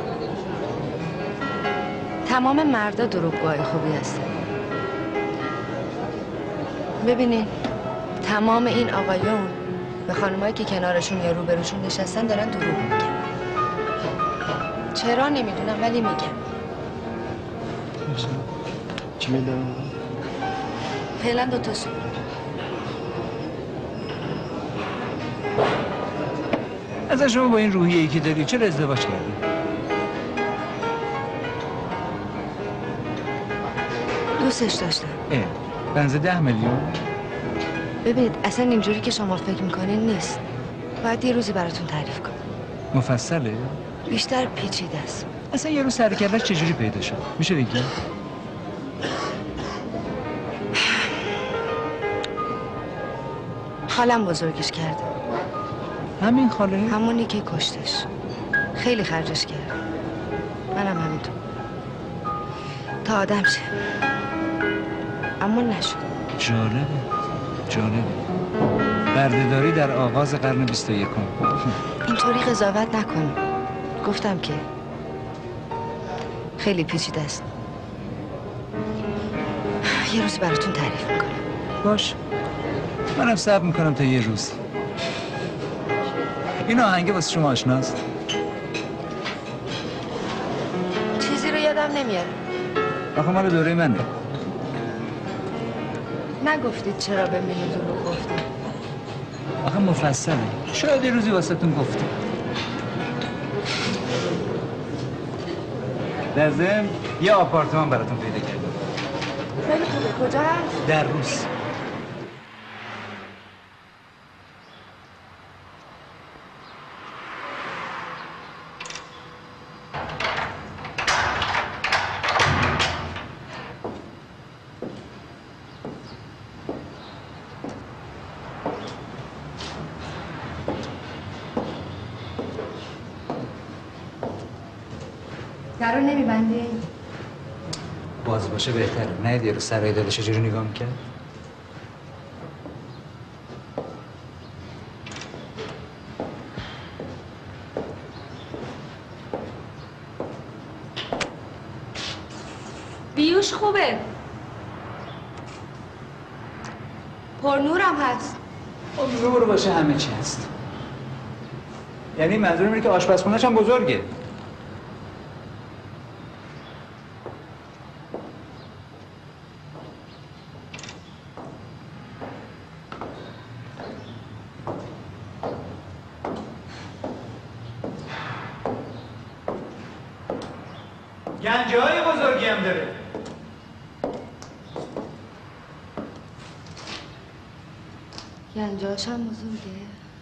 [SPEAKER 6] تمام مردا دروغگوهای خوبی هستن. ببینین تمام این آقایون به خانمایی که کنارشون یا روبروشون نشستن دارن دروغ میگن. چرا نمیدونم ولی میگن.
[SPEAKER 9] چی میدونم؟
[SPEAKER 6] فعلا دو تا سو.
[SPEAKER 2] از شما با این روحیه‌ای که داری چرا ازدواج کردی؟
[SPEAKER 6] دوستش داشتم.
[SPEAKER 2] اه بنز ده میلیون؟
[SPEAKER 6] ببینید اصلا اینجوری که شما فکر میکنین نیست. باید یه روزی براتون تعریف کنم.
[SPEAKER 2] مفصله؟
[SPEAKER 6] بیشتر پیچیده است.
[SPEAKER 2] اصلا یه روز سر کلش چجوری پیدا شد؟ میشه بگی؟
[SPEAKER 6] خالم بزرگش کرده.
[SPEAKER 2] همین خاله؟
[SPEAKER 6] همونی که کشتش. خیلی خرجش کرد. منم همینطور. تا آدم شه. اما نشد.
[SPEAKER 2] جالبه. جالبه. بردهداری در آغاز قرن بیست و یکم.
[SPEAKER 6] اینطوری قضاوت نکن. گفتم که خیلی پیچیده است. یه روز براتون تعریف میکنم.
[SPEAKER 2] باش. منم صبر میکنم تا یه روز. این آهنگه واسه شما آشناست؟
[SPEAKER 6] چیزی رو یادم نمیاد.
[SPEAKER 2] آخه مال دوره منه.
[SPEAKER 6] نگفتید چرا به مینو دروغ گفتید.
[SPEAKER 2] آخه مفصله. شاید یه روزی واسه تون گفتم. در ضمن یه آپارتمان براتون پیدا کردم.
[SPEAKER 6] خیلی خوبه. کجا هست؟
[SPEAKER 2] در روز.
[SPEAKER 6] در رو نمیبندی؟
[SPEAKER 2] باز باشه بهتره. نه یه رو سرای داده چجوری نگاه میکرد؟
[SPEAKER 6] بیوش خوبه. پرنورم هست.
[SPEAKER 2] خب نور باشه همه چی هست. یعنی منظورم اینه که آشپزخونه‌ش هم بزرگه. گنجه های بزرگی هم داره.
[SPEAKER 6] گنجه‌هاش هم بزرگه.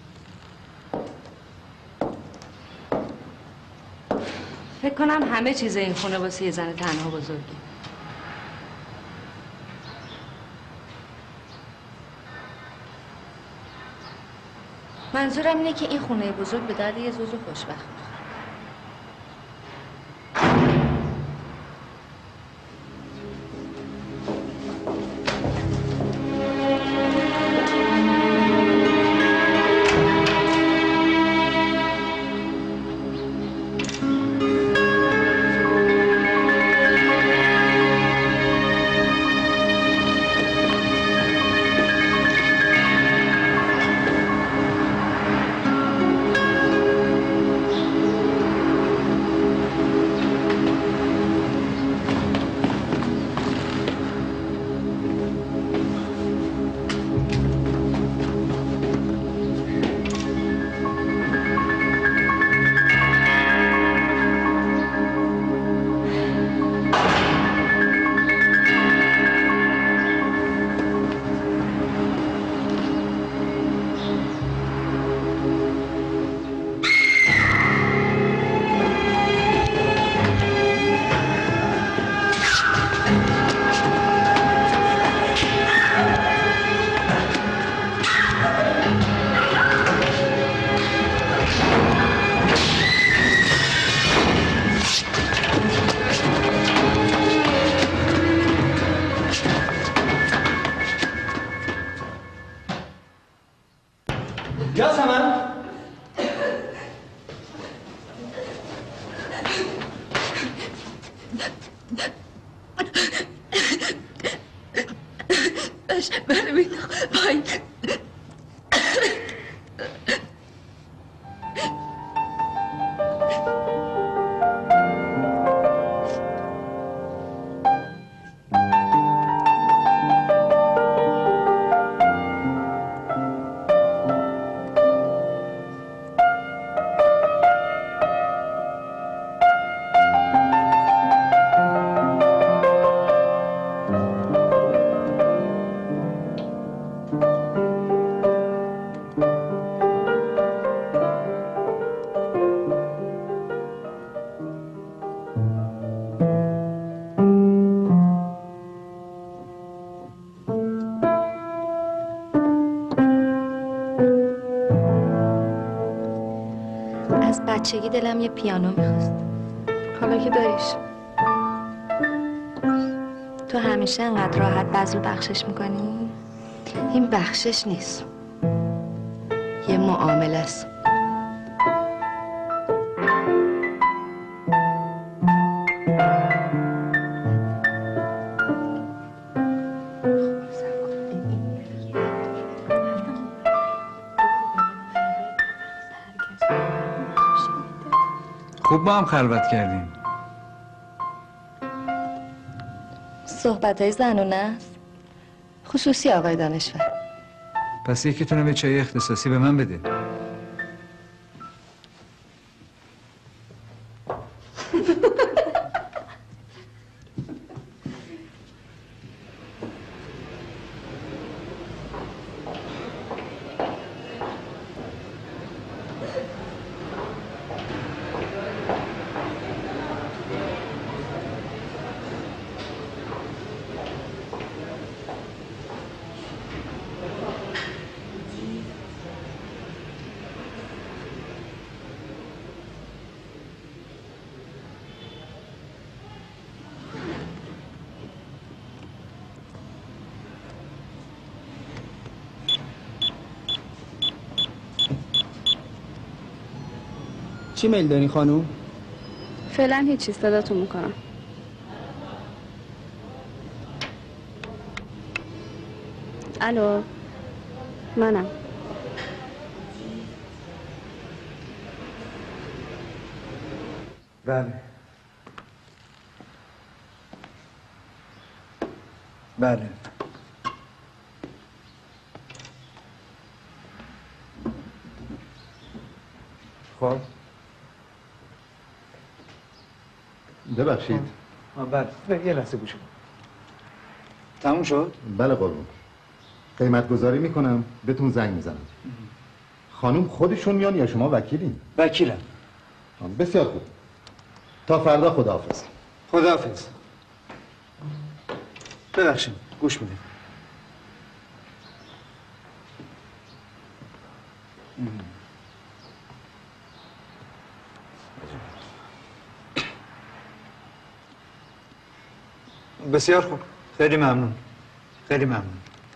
[SPEAKER 6] فکر کنم همه چیز این خونه واسه یه زن تنها بزرگه. منظورم اینه که این خونه بزرگ به درد یه زوج خوشبخت می‌خوره.
[SPEAKER 2] یاسمن
[SPEAKER 15] ببین پای
[SPEAKER 1] بچگی دلم یه پیانو میخواست. حالا که داریش. تو همیشه انقدر راحت بذل بخشش میکنی؟
[SPEAKER 6] این بخشش نیست، یه معامله است.
[SPEAKER 2] خوب با هم خلوت کردیم.
[SPEAKER 1] صحبت های زنونه است.
[SPEAKER 6] خصوصی آقای دانشور.
[SPEAKER 2] پس یکیتونم یه چای اختصاصی به من بده.
[SPEAKER 9] چی میل داری خانوم؟
[SPEAKER 8] فعلا هیچی، صداتون میکنم. الو، منم.
[SPEAKER 2] بله بله خب
[SPEAKER 16] ببخشید.
[SPEAKER 2] بله یه لحظه گوش کن. تموم شد؟
[SPEAKER 16] بله قربون. قیمت گذاری میکنم بهتون زنگ میزنم. خانم خودشون میان یا شما وکیلین؟
[SPEAKER 2] وکیلم.
[SPEAKER 16] بسیار خوب. تا فردا خداحافظ.
[SPEAKER 2] خداحافظ. ببخشید گوش بدید. بسیار خوب. خیلی ممنون. خیلی ممنون.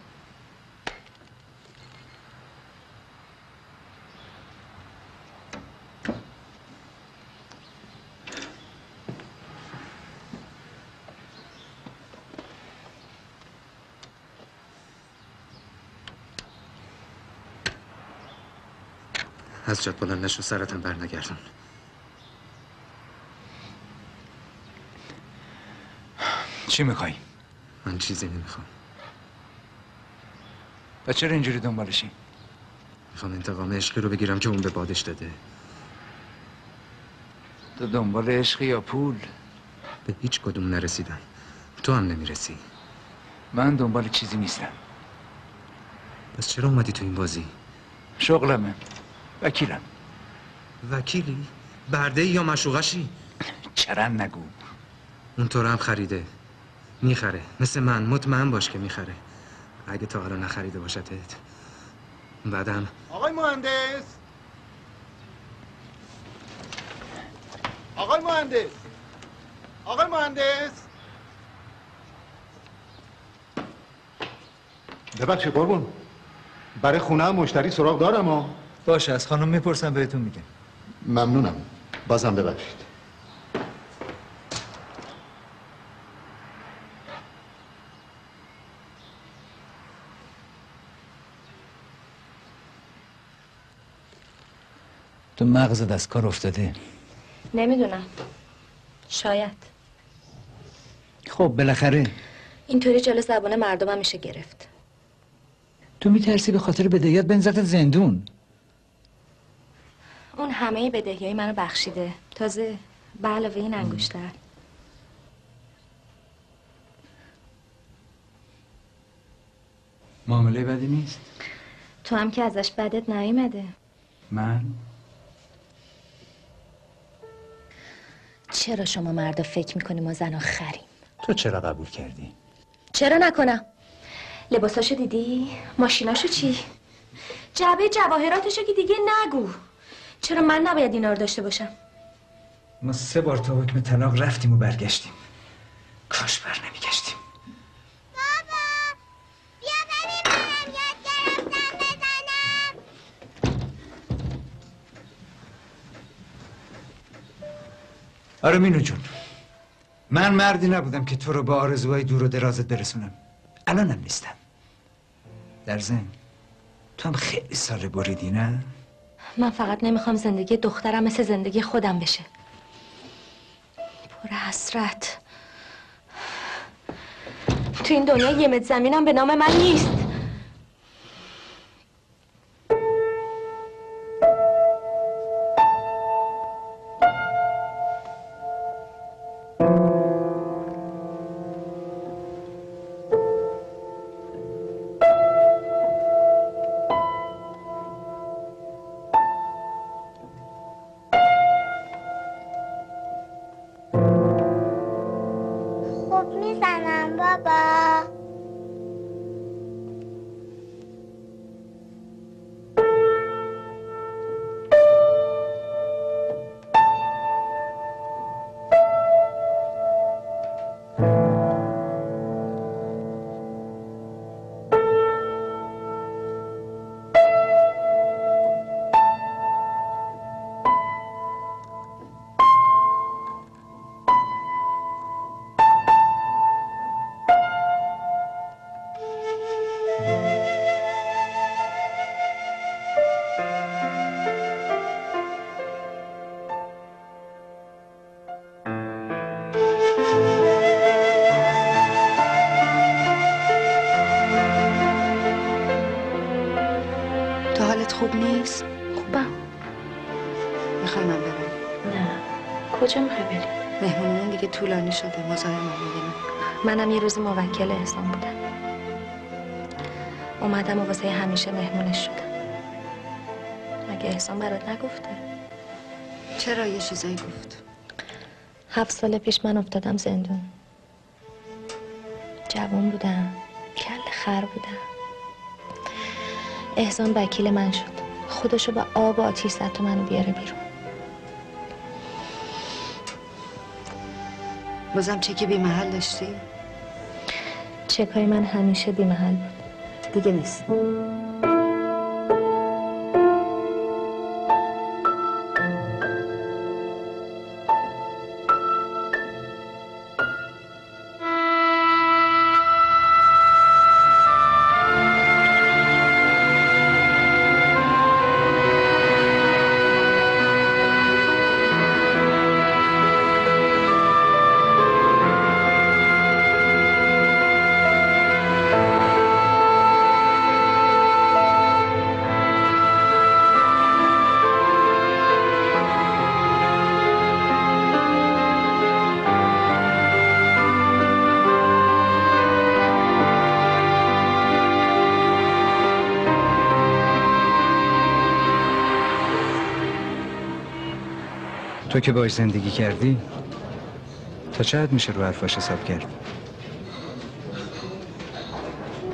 [SPEAKER 5] از جات بلند نشو، سرتم بر نگردون.
[SPEAKER 2] چی میخوای؟
[SPEAKER 5] من چیزی نمیخوام.
[SPEAKER 2] و چرا اینجوری دنبالشی؟
[SPEAKER 5] میخوام انتقام عشقی رو بگیرم که اون به بادش داده.
[SPEAKER 2] تو دنبال عشقی یا پول؟
[SPEAKER 5] به هیچ کدوم نرسیدم. تو هم نمیرسی.
[SPEAKER 2] من دنبال چیزی نیستم.
[SPEAKER 5] پس چرا اومدی تو این بازی؟
[SPEAKER 2] شغلمه. وکیلم.
[SPEAKER 5] وکیلی؟ برده یا مشوقشی؟
[SPEAKER 2] چرا نگو.
[SPEAKER 5] اون تو رو هم خریده. میخره، مثل من. مطمئن باش که میخره. اگه تا حالا نخریده باشدت. بعدم
[SPEAKER 16] آقای مهندس، آقای مهندس، آقای مهندس، ببخشید قربون، برای خونه هم مشتری سراغ دارم ها.
[SPEAKER 2] باشه، از خانم میپرسم بهتون میگم.
[SPEAKER 16] ممنونم، بازم ببخشید.
[SPEAKER 2] تو مغزت از کار افتاده.
[SPEAKER 1] نمیدونم، شاید.
[SPEAKER 2] خب بالاخره
[SPEAKER 1] اینطوری جلو زبان مردم هم میشه گرفت.
[SPEAKER 2] تو میترسی به خاطر بدهیات بنزت زندون.
[SPEAKER 1] اون همه بدهیای منو بخشیده، تازه به علاوه این انگشتر.
[SPEAKER 2] معامله بدی نیست.
[SPEAKER 1] تو هم که ازش بدت نیومده.
[SPEAKER 2] من؟
[SPEAKER 1] چرا شما مردا فکر میکنی ما زنا خریم؟
[SPEAKER 2] تو چرا قبول کردی؟
[SPEAKER 1] چرا نکنم؟ لباساشو دیدی؟ ماشیناشو چی؟ جعبه جواهراتشو که دیگه نگو. چرا من نباید اینا رو داشته باشم؟
[SPEAKER 2] ما سه بار تا حکم طلاق رفتیم و برگشتیم. کاش بر نمیگشتیم.
[SPEAKER 4] بابا بیا ببین منم یاد گرفتم بزنم.
[SPEAKER 2] آره مینو جون، من مردی نبودم که تو رو به آرزوهای دور و درازت برسونم. الانم نیستم. در ضمن تو هم خیلی سال بریدی نه؟
[SPEAKER 1] من فقط نمیخوام زندگی دخترم مثل زندگی خودم بشه. پر حسرت. تو این دنیا یه متر زمینم به نام من نیست.
[SPEAKER 4] خوب میزنم بابا.
[SPEAKER 6] تو حالت خوب نیست؟
[SPEAKER 1] خوبم.
[SPEAKER 6] میخوای من برم؟
[SPEAKER 1] نه. کجا میخوای بری؟
[SPEAKER 6] مهمونمون دیگه طولانی شده، مزاحم میبینم.
[SPEAKER 1] منم یه روزی موکل احسان بودم. اومدم و واسه همیشه مهمونش شدم. مگه احسان برات نگفته؟
[SPEAKER 6] چرا؟ یه چیزایی گفت.
[SPEAKER 1] هفت سال پیش من افتادم زندون. جوان بودم، کل خر بودم. احسان وکیل من شد. خودشو به آب و آتیش زد تا منو بیاره بیرون.
[SPEAKER 6] بازم چکی بی محل داشتی؟
[SPEAKER 1] چکای من همیشه بی محل بود. دیگه نیست.
[SPEAKER 2] تو که باش زندگی کردی تا چه حد میشه رو حرفاش حساب کرد؟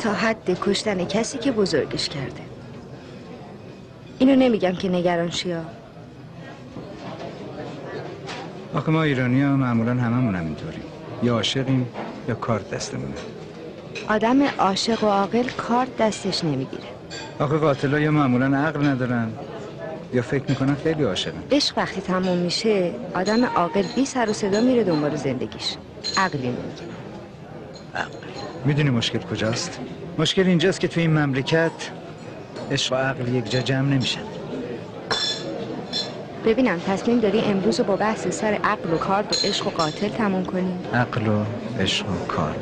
[SPEAKER 6] تا حد کشتن کسی که بزرگش کرده. اینو نمیگم که نگران شیا.
[SPEAKER 2] آخه ما ایرانی ها معمولا هممون هم اینطوریم، یا عاشقیم یا کارت دستمونه.
[SPEAKER 6] آدم عاشق و عاقل کارت دستش نمیگیره.
[SPEAKER 2] آخه قاتلا یا معمولا عقل ندارن یا فکر میکنن خیلی عاشقن.
[SPEAKER 6] عشق وقتی تموم میشه آدم عاقل بی سر و صدا میره دنبال زندگیش. عقلی نمیگه.
[SPEAKER 2] عقل. میدونی مشکل کجاست؟ مشکل اینجاست که توی این مملکت عشق و عقل یک جا جمع نمیشن.
[SPEAKER 6] ببینم تصمیم داری امروز رو با بحث سر عقل و کارت و عشق و قاتل تموم کنی؟
[SPEAKER 2] عقل و عشق و کار.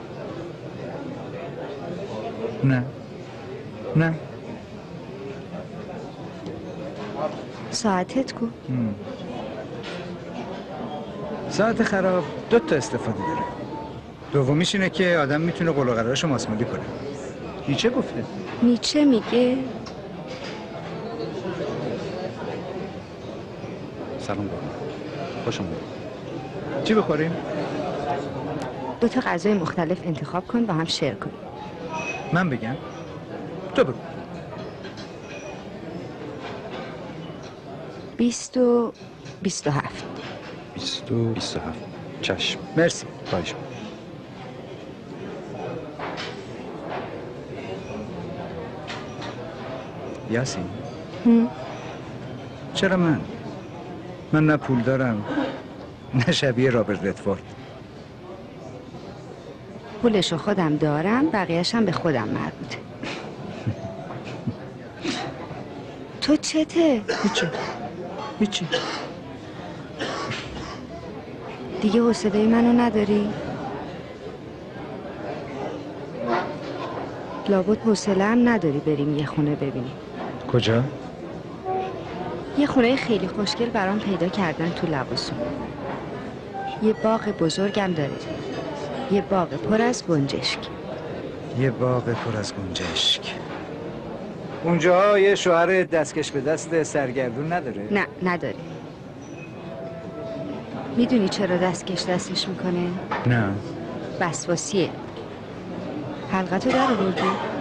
[SPEAKER 2] نه نه.
[SPEAKER 6] ساعتت کو؟
[SPEAKER 2] هم. ساعت خراب دو تا استفاده داره. دومیش اینه که آدم میتونه قول و قرارشو ماسمالی کنه. نیچه گفته.
[SPEAKER 6] نیچه میگه
[SPEAKER 2] سلام بابا. خوش اومدید. چی بخوریم؟
[SPEAKER 6] دو تا غذای مختلف انتخاب کن با هم شیر کن.
[SPEAKER 2] من بگم؟ تو بگو.
[SPEAKER 6] بیست و بیست و هفت.
[SPEAKER 2] بیست و بیست و هفت. چشم. مرسی. باش. یاسین.
[SPEAKER 6] هم.
[SPEAKER 2] چرا من؟ من نه پول دارم نه شبیه رابرت ردفورد.
[SPEAKER 6] پولشو خودم دارم، بقیهشم به خودم مربوطه. تو چته؟
[SPEAKER 2] هیچی هیچی.
[SPEAKER 6] دیگه حوصله منو نداری؟ لابد حوصله هم نداری بریم یه خونه ببینیم.
[SPEAKER 2] کجا؟
[SPEAKER 6] یه خونه خیلی خوشگل برام پیدا کردن تو لواسون. یه باغ بزرگم داره. یه باغ پر از گنجشک.
[SPEAKER 2] یه باغ پر از گنجشک. اونجا یه شوهر دستکش به دست سرگردون نداره؟
[SPEAKER 6] نه نداره. میدونی چرا دستکش دستش میکنه؟
[SPEAKER 2] نه.
[SPEAKER 6] وسواسیه. حلقتو در آوردی؟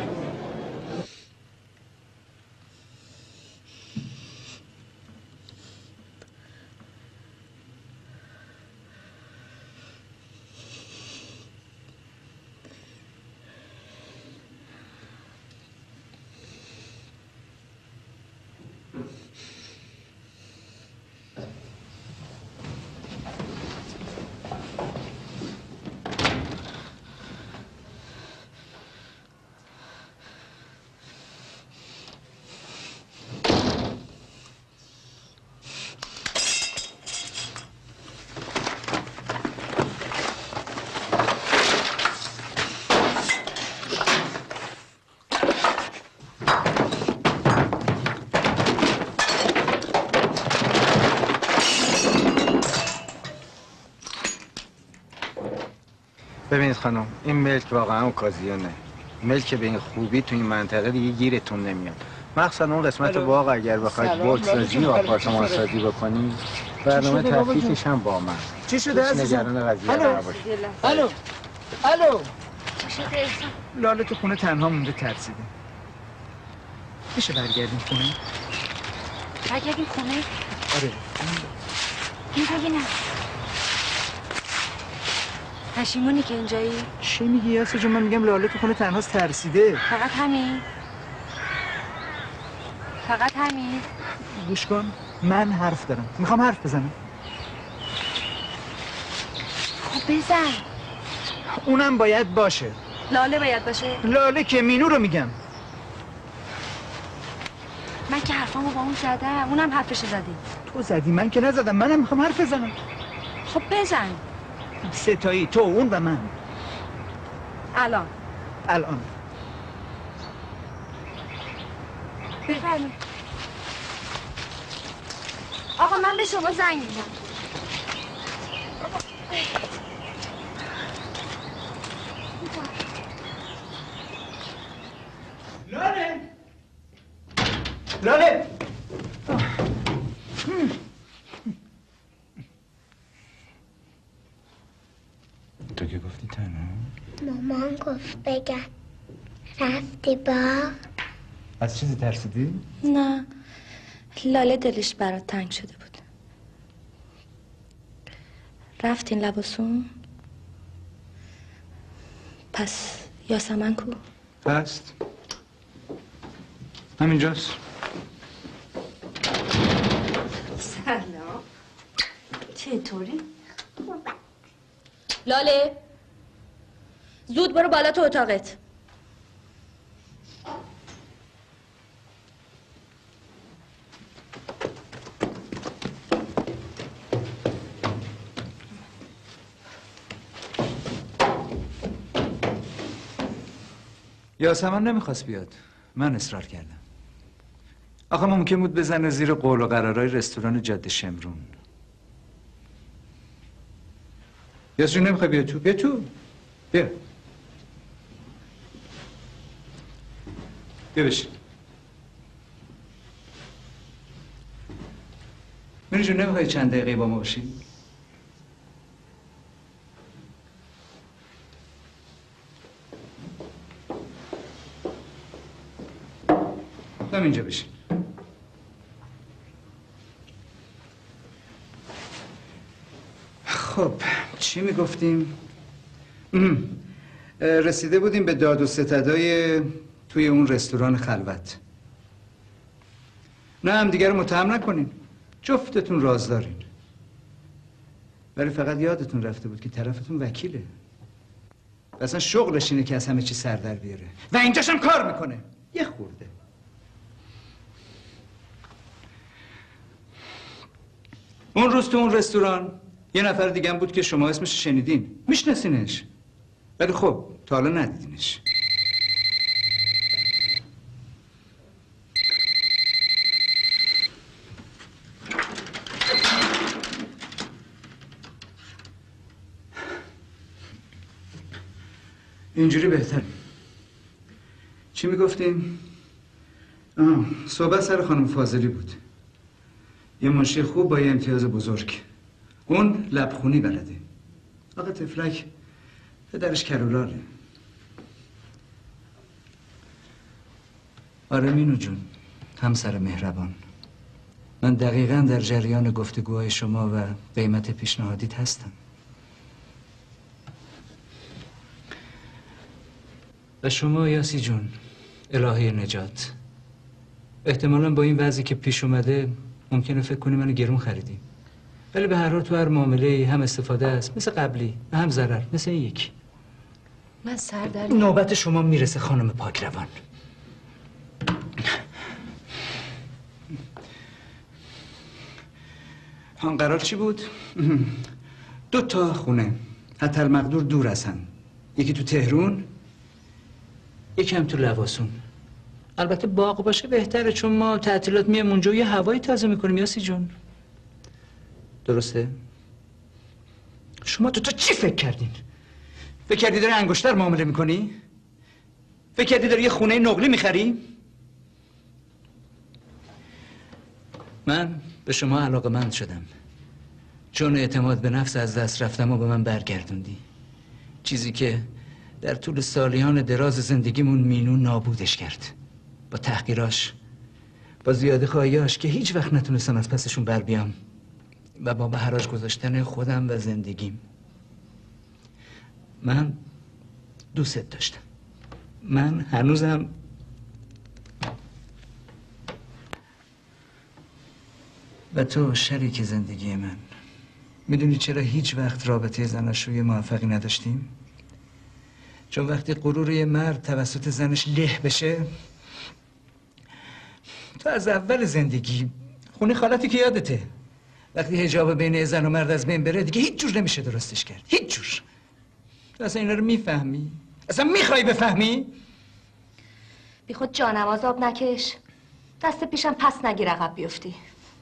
[SPEAKER 9] ببینید خانم، این ملک واقعا اوکازیونه. ملک به این خوبی تو این منطقه دیگه گیرتون نمیاد. مخصوصا اون قسمت باغ اگر بخواید بورسازی و آپارتمان سازی بکنی، برنامه تفکیکش هم با من.
[SPEAKER 2] چی شده عزیزم؟
[SPEAKER 9] نگران قضیه نباشید.
[SPEAKER 2] الو الو. چی شده عزیزم؟ لاله تو خونه تنها مونده ترسیده. میشه برگردیم خونه؟
[SPEAKER 1] برگردیم خونه؟
[SPEAKER 2] آره.
[SPEAKER 1] این نه. پشیمونی که اینجایی؟
[SPEAKER 2] چی میگی یاسه جون؟ من میگم لاله تو خونه تنهاست ترسیده.
[SPEAKER 1] فقط همین؟ فقط همین؟
[SPEAKER 2] گوش کن، من حرف دارم، میخوام حرف بزنم.
[SPEAKER 1] خب بزن.
[SPEAKER 2] اونم باید باشه.
[SPEAKER 1] لاله باید باشه؟
[SPEAKER 2] لاله که مینو رو میگم.
[SPEAKER 1] من که حرفامو با اون زدم، اونم حرفشو زدی.
[SPEAKER 2] تو زدی، من که نزدم، منم میخوام حرف بزنم.
[SPEAKER 1] خب بزن.
[SPEAKER 2] ستایی، تو اون و من.
[SPEAKER 1] الان
[SPEAKER 2] الان
[SPEAKER 1] بفرمایید. آقا من به شما زنگ میزنم.
[SPEAKER 2] لاله لاله تو که گفتی تنها؟
[SPEAKER 4] مامان گفت بگم. رفتی باغ؟
[SPEAKER 2] از چیزی ترسیدی؟
[SPEAKER 1] نه، لاله دلش برات تنگ شده بود. رفتین لباسون؟ پس یاسمن کو؟
[SPEAKER 2] هست همینجاست.
[SPEAKER 1] سلام، چطوری؟ لاله زود برو بالا تو اتاقت.
[SPEAKER 2] یاسمن نمیخواست بیاد، من اصرار کردم. آخه ممکن بود بزنه زیر قول و قرارهای رستوران جاده شمرون. یاسو نمیخوای بیا تو؟ بیا تو، بیا بیا بشین. میری جون نمیخوای چند دقیقه با ما باشی؟ هم اینجا بشین. خب چی میگفتیم؟ رسیده بودیم به داد و ستدای توی اون رستوران خلوت. نه هم دیگر رو متهم نکنین، جفتتون رازدارین. ولی فقط یادتون رفته بود که طرفتون وکیله. اصلا شغلش اینه که از همه چی سر در بیاره و اینجاش هم کار میکنه. یه خورده اون روز تو اون رستوران یه نفر دیگه هم بود که شما اسمش شنیدین، میشناسینش، ولی خب تا حالا ندیدینش. اینجوری بهتر. چی میگفتیم؟ آه، صحبت سر خانم فاضلی بود. یه منشی خوب با یه امتیاز بزرگ. اون لبخونی بلده. آقا تفلک پدرش کرولاره. آره مینو جون، همسر مهربان، من دقیقاً در جریان گفتگوهای شما و قیمت پیشنهادیت هستم. و شما یاسی جون، الهه نجات، احتمالاً با این وضعی که پیش اومده ممکنه فکر کنی منو گرون خریدی، ولی به هر حال تو هر معامله هم استفاده است، مثل قبلی و هم ضرر، مثل این یکی.
[SPEAKER 7] من سر در
[SPEAKER 2] نوبت شما میرسه خانم پاکروان. آن قرار چی بود؟ دو تا خونه حتی المقدور دور از هم، یکی تو تهرون، یکی هم تو لواسون. البته باغ باشه بهتره، چون ما تعطیلات میام اونجا و یه هوایی تازه میکنیم یاسی جون. درسته؟ شما تو تا چی فکر کردین؟ فکر کردی داری انگشتر معامله میکنی؟ فکر کردی داری یه خونه نقلی میخری؟ من به شما علاقه‌مند شدم چون اعتماد به نفس از دست رفتم و به من برگردوندی، چیزی که در طول سالیان دراز زندگیمون مینو نابودش کرد، با تحقیراش، با زیاده خواهیاش که هیچ وقت نتونستم از پسشون بر بیام و با به حراج گذاشتن خودم و زندگیم. من دوست داشتم، من هنوزم و تو شریک زندگی من. میدونی چرا هیچ وقت رابطه زناشویی موفقی نداشتیم؟ چون وقتی غرور یه مرد توسط زنش له بشه، تو از اول زندگی خونه خالتی که یادته، وقتی حجاب بین زن و مرد از بین بره دیگه هیچ جور نمیشه درستش کرد، هیچ جور. تو اصلا اینا رو میفهمی؟ اصلا میخوای بفهمی؟
[SPEAKER 1] بی خود جانماز آب نکش، دست پیشم پس نگیر عقب بیفتی.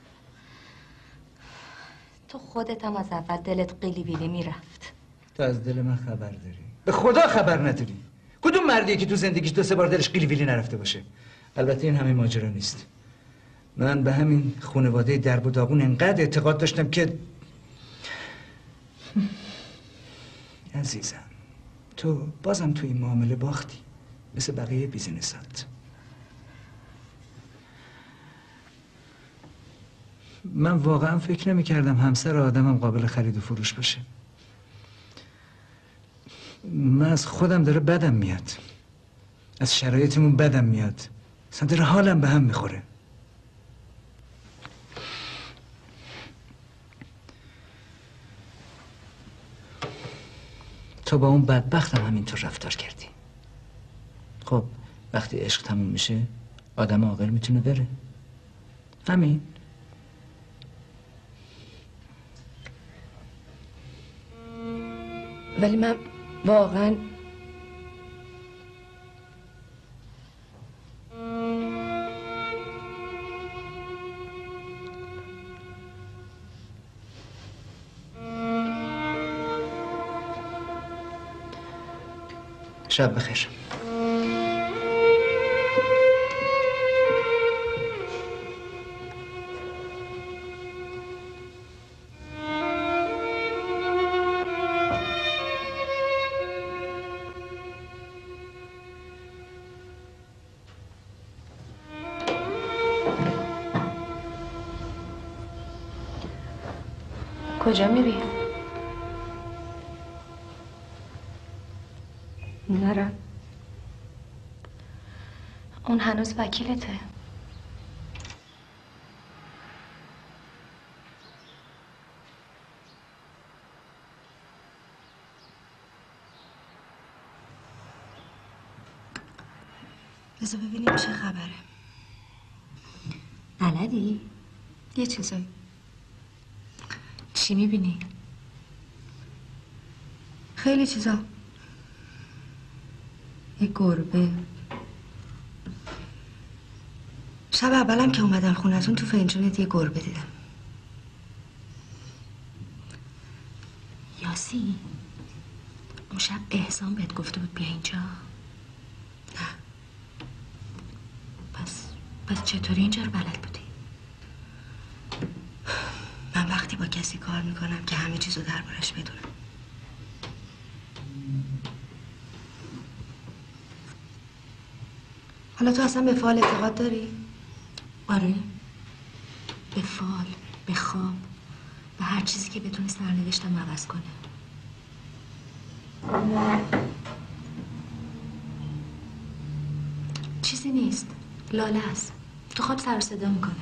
[SPEAKER 1] تو خودت هم از اول دلت قیلی بیلی میرفت.
[SPEAKER 2] تو از دل من خبر داری؟ به خدا خبر نداری. کدوم مردیه که تو زندگیش دو سه بار دلش قیلی بیلی نرفته باشه؟ البته این همه ماجرا نیست. من به همین خانواده درب و داغون انقدر اعتقاد داشتم که عزیزم تو بازم تو این معامله باختی. مثل بقیه بیزینسات. من واقعا فکر نمی کردم همسر آدمم قابل خرید و فروش باشه. من از خودم داره بدم میاد، از شرایطمون بدم میاد، اصلا داره حالم به هم میخوره. تو با اون بدبختم همینطور رفتار کردی. خب وقتی عشق تموم میشه آدم عاقل میتونه بره. همین.
[SPEAKER 6] ولی من واقعا
[SPEAKER 2] شب بخیر.
[SPEAKER 1] کجا میری؟
[SPEAKER 6] نرم.
[SPEAKER 1] اون هنوز وکیلته.
[SPEAKER 6] بذار ببینیم چه خبره.
[SPEAKER 1] بلدی؟
[SPEAKER 6] یه چیزایی.
[SPEAKER 1] چی میبینی؟
[SPEAKER 6] خیلی چیزا. یه گربه. شب اولم که اومدم خونتون تو فنجونت یه گربه دیدم.
[SPEAKER 1] یاسی اون شب احسان بهت گفته بود بیا اینجا؟
[SPEAKER 6] نه.
[SPEAKER 1] پس پس چطوری اینجا رو بلد بودی؟
[SPEAKER 6] من وقتی با کسی کار میکنم که همه چیزو دربارش بدونم. حالا تو اصلا به فال اعتقاد داری؟
[SPEAKER 1] آره، به فال، به خواب، به هر چیزی که بتونه سرنوشتم عوض کنه. چیزی نیست، لاله است. تو خواب سر و صدا میکنه.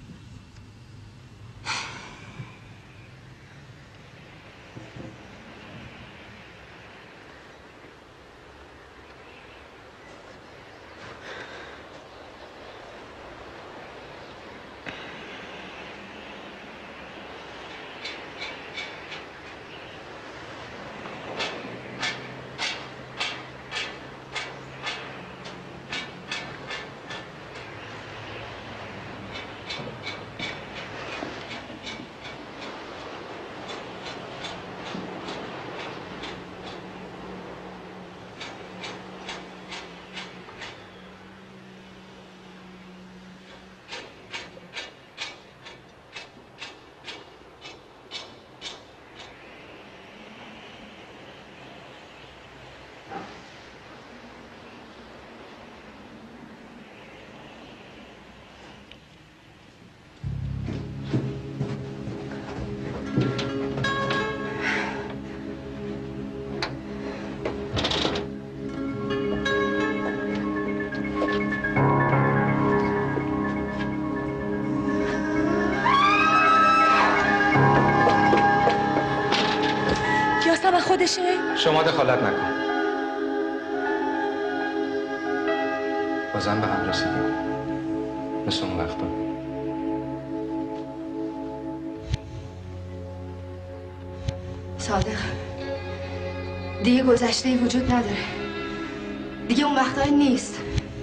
[SPEAKER 6] خودشه؟
[SPEAKER 5] شما دخالت نکن. بازم به هم رسیدیم مثل اون وقتا.
[SPEAKER 6] صادق دیگه گذشته وجود نداره. دیگه اون وقتایی نیست.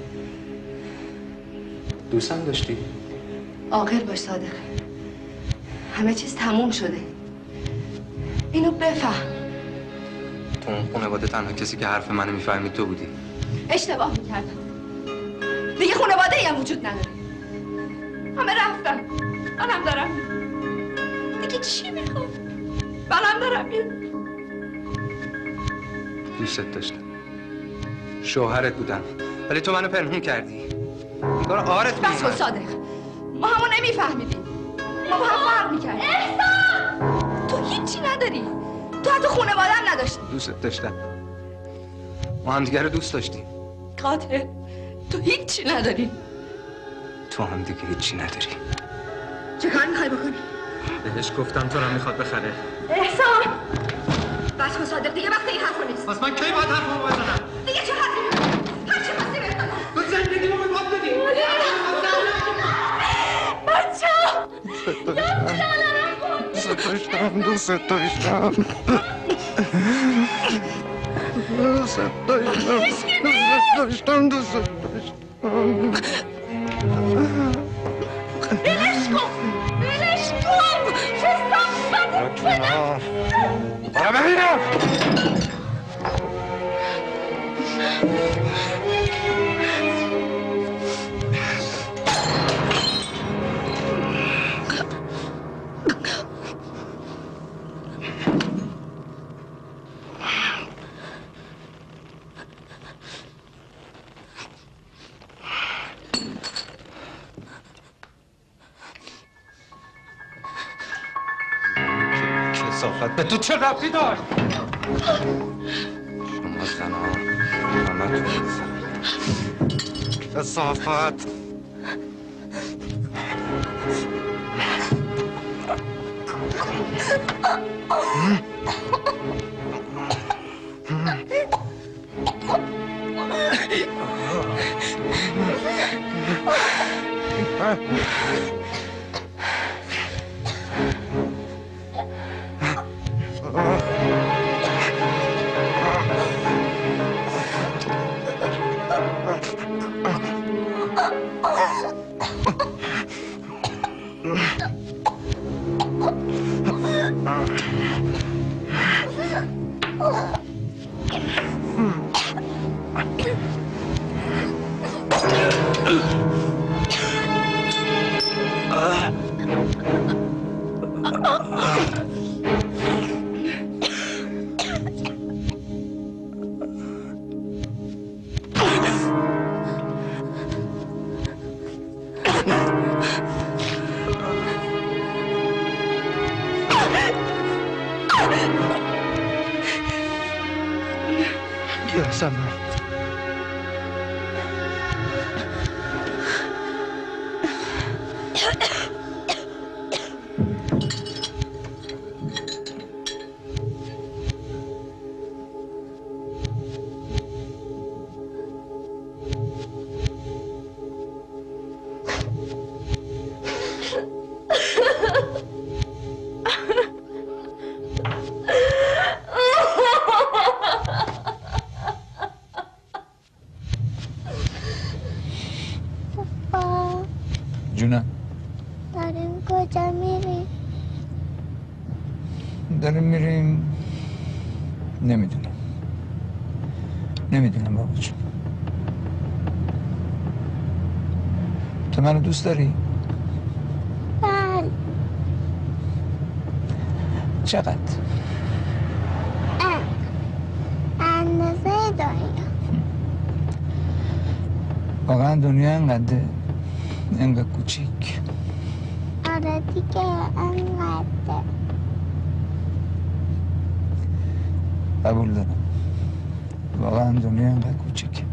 [SPEAKER 5] دوستم داشتی؟
[SPEAKER 6] عاقل باش صادق. همه چیز تموم شده. اینو بفهم.
[SPEAKER 5] تو اون خانواده تنها کسی که حرف منو میفهمی تو بودی.
[SPEAKER 6] اشتباه میکردم. دیگه خانواده ای هم وجود نداره. همه رفتن. منم دارم دیگه چی میخوام؟ منم دارم میرم.
[SPEAKER 5] دوستت داشتم. شوهرت بودم ولی تو منو پنهون کردی. این کار آرت بود.
[SPEAKER 3] بس کن صادق، ما همون نمیفهمیدیم، ما با هم فرق میکردیم. احسان تو هیچی نداری، تو حتی خانواده هم نداشتی.
[SPEAKER 5] دوستت داشتم، ما هم دیگه رو دوست داشتیم.
[SPEAKER 3] قاتل تو هیچی نداری.
[SPEAKER 5] تو هم دیگه هیچی نداری.
[SPEAKER 3] چه کار میخوای بکنی؟
[SPEAKER 5] بهش گفتم تو رو میخواد بخره.
[SPEAKER 3] احسان بس کن صادق، دیگه وقت این حرفا نیست.
[SPEAKER 5] پس من کی باید حرفمو بزنم؟
[SPEAKER 3] دیگه چه حرفی؟ هر چه خواستی بهت دادم.
[SPEAKER 5] تو زندگیمو به پات دادی.
[SPEAKER 3] بچه‌ها
[SPEAKER 16] دوست داشتم دوست داشتم دوست داشتم دوست داشتم دوست داشتم.
[SPEAKER 3] بلش کن بلش کن کسافت پدر.
[SPEAKER 16] برو ببینم.
[SPEAKER 5] به تو چه ربطی داشت؟ شما زنها همه تو کثافت.
[SPEAKER 16] Yasama.
[SPEAKER 2] جونم
[SPEAKER 4] داریم کجا میریم؟
[SPEAKER 2] داریم میریم نمیدونم نمیدونم بابا جون. تو منو دوست داری؟
[SPEAKER 4] بله.
[SPEAKER 2] چقدر؟
[SPEAKER 4] اندازه دنیا.
[SPEAKER 2] واقعا دنیا انقدر انقدر کوچیک؟
[SPEAKER 4] آره دیگه انقدر.
[SPEAKER 2] قبول دارم واقعا دنیا انقدر کوچیکه.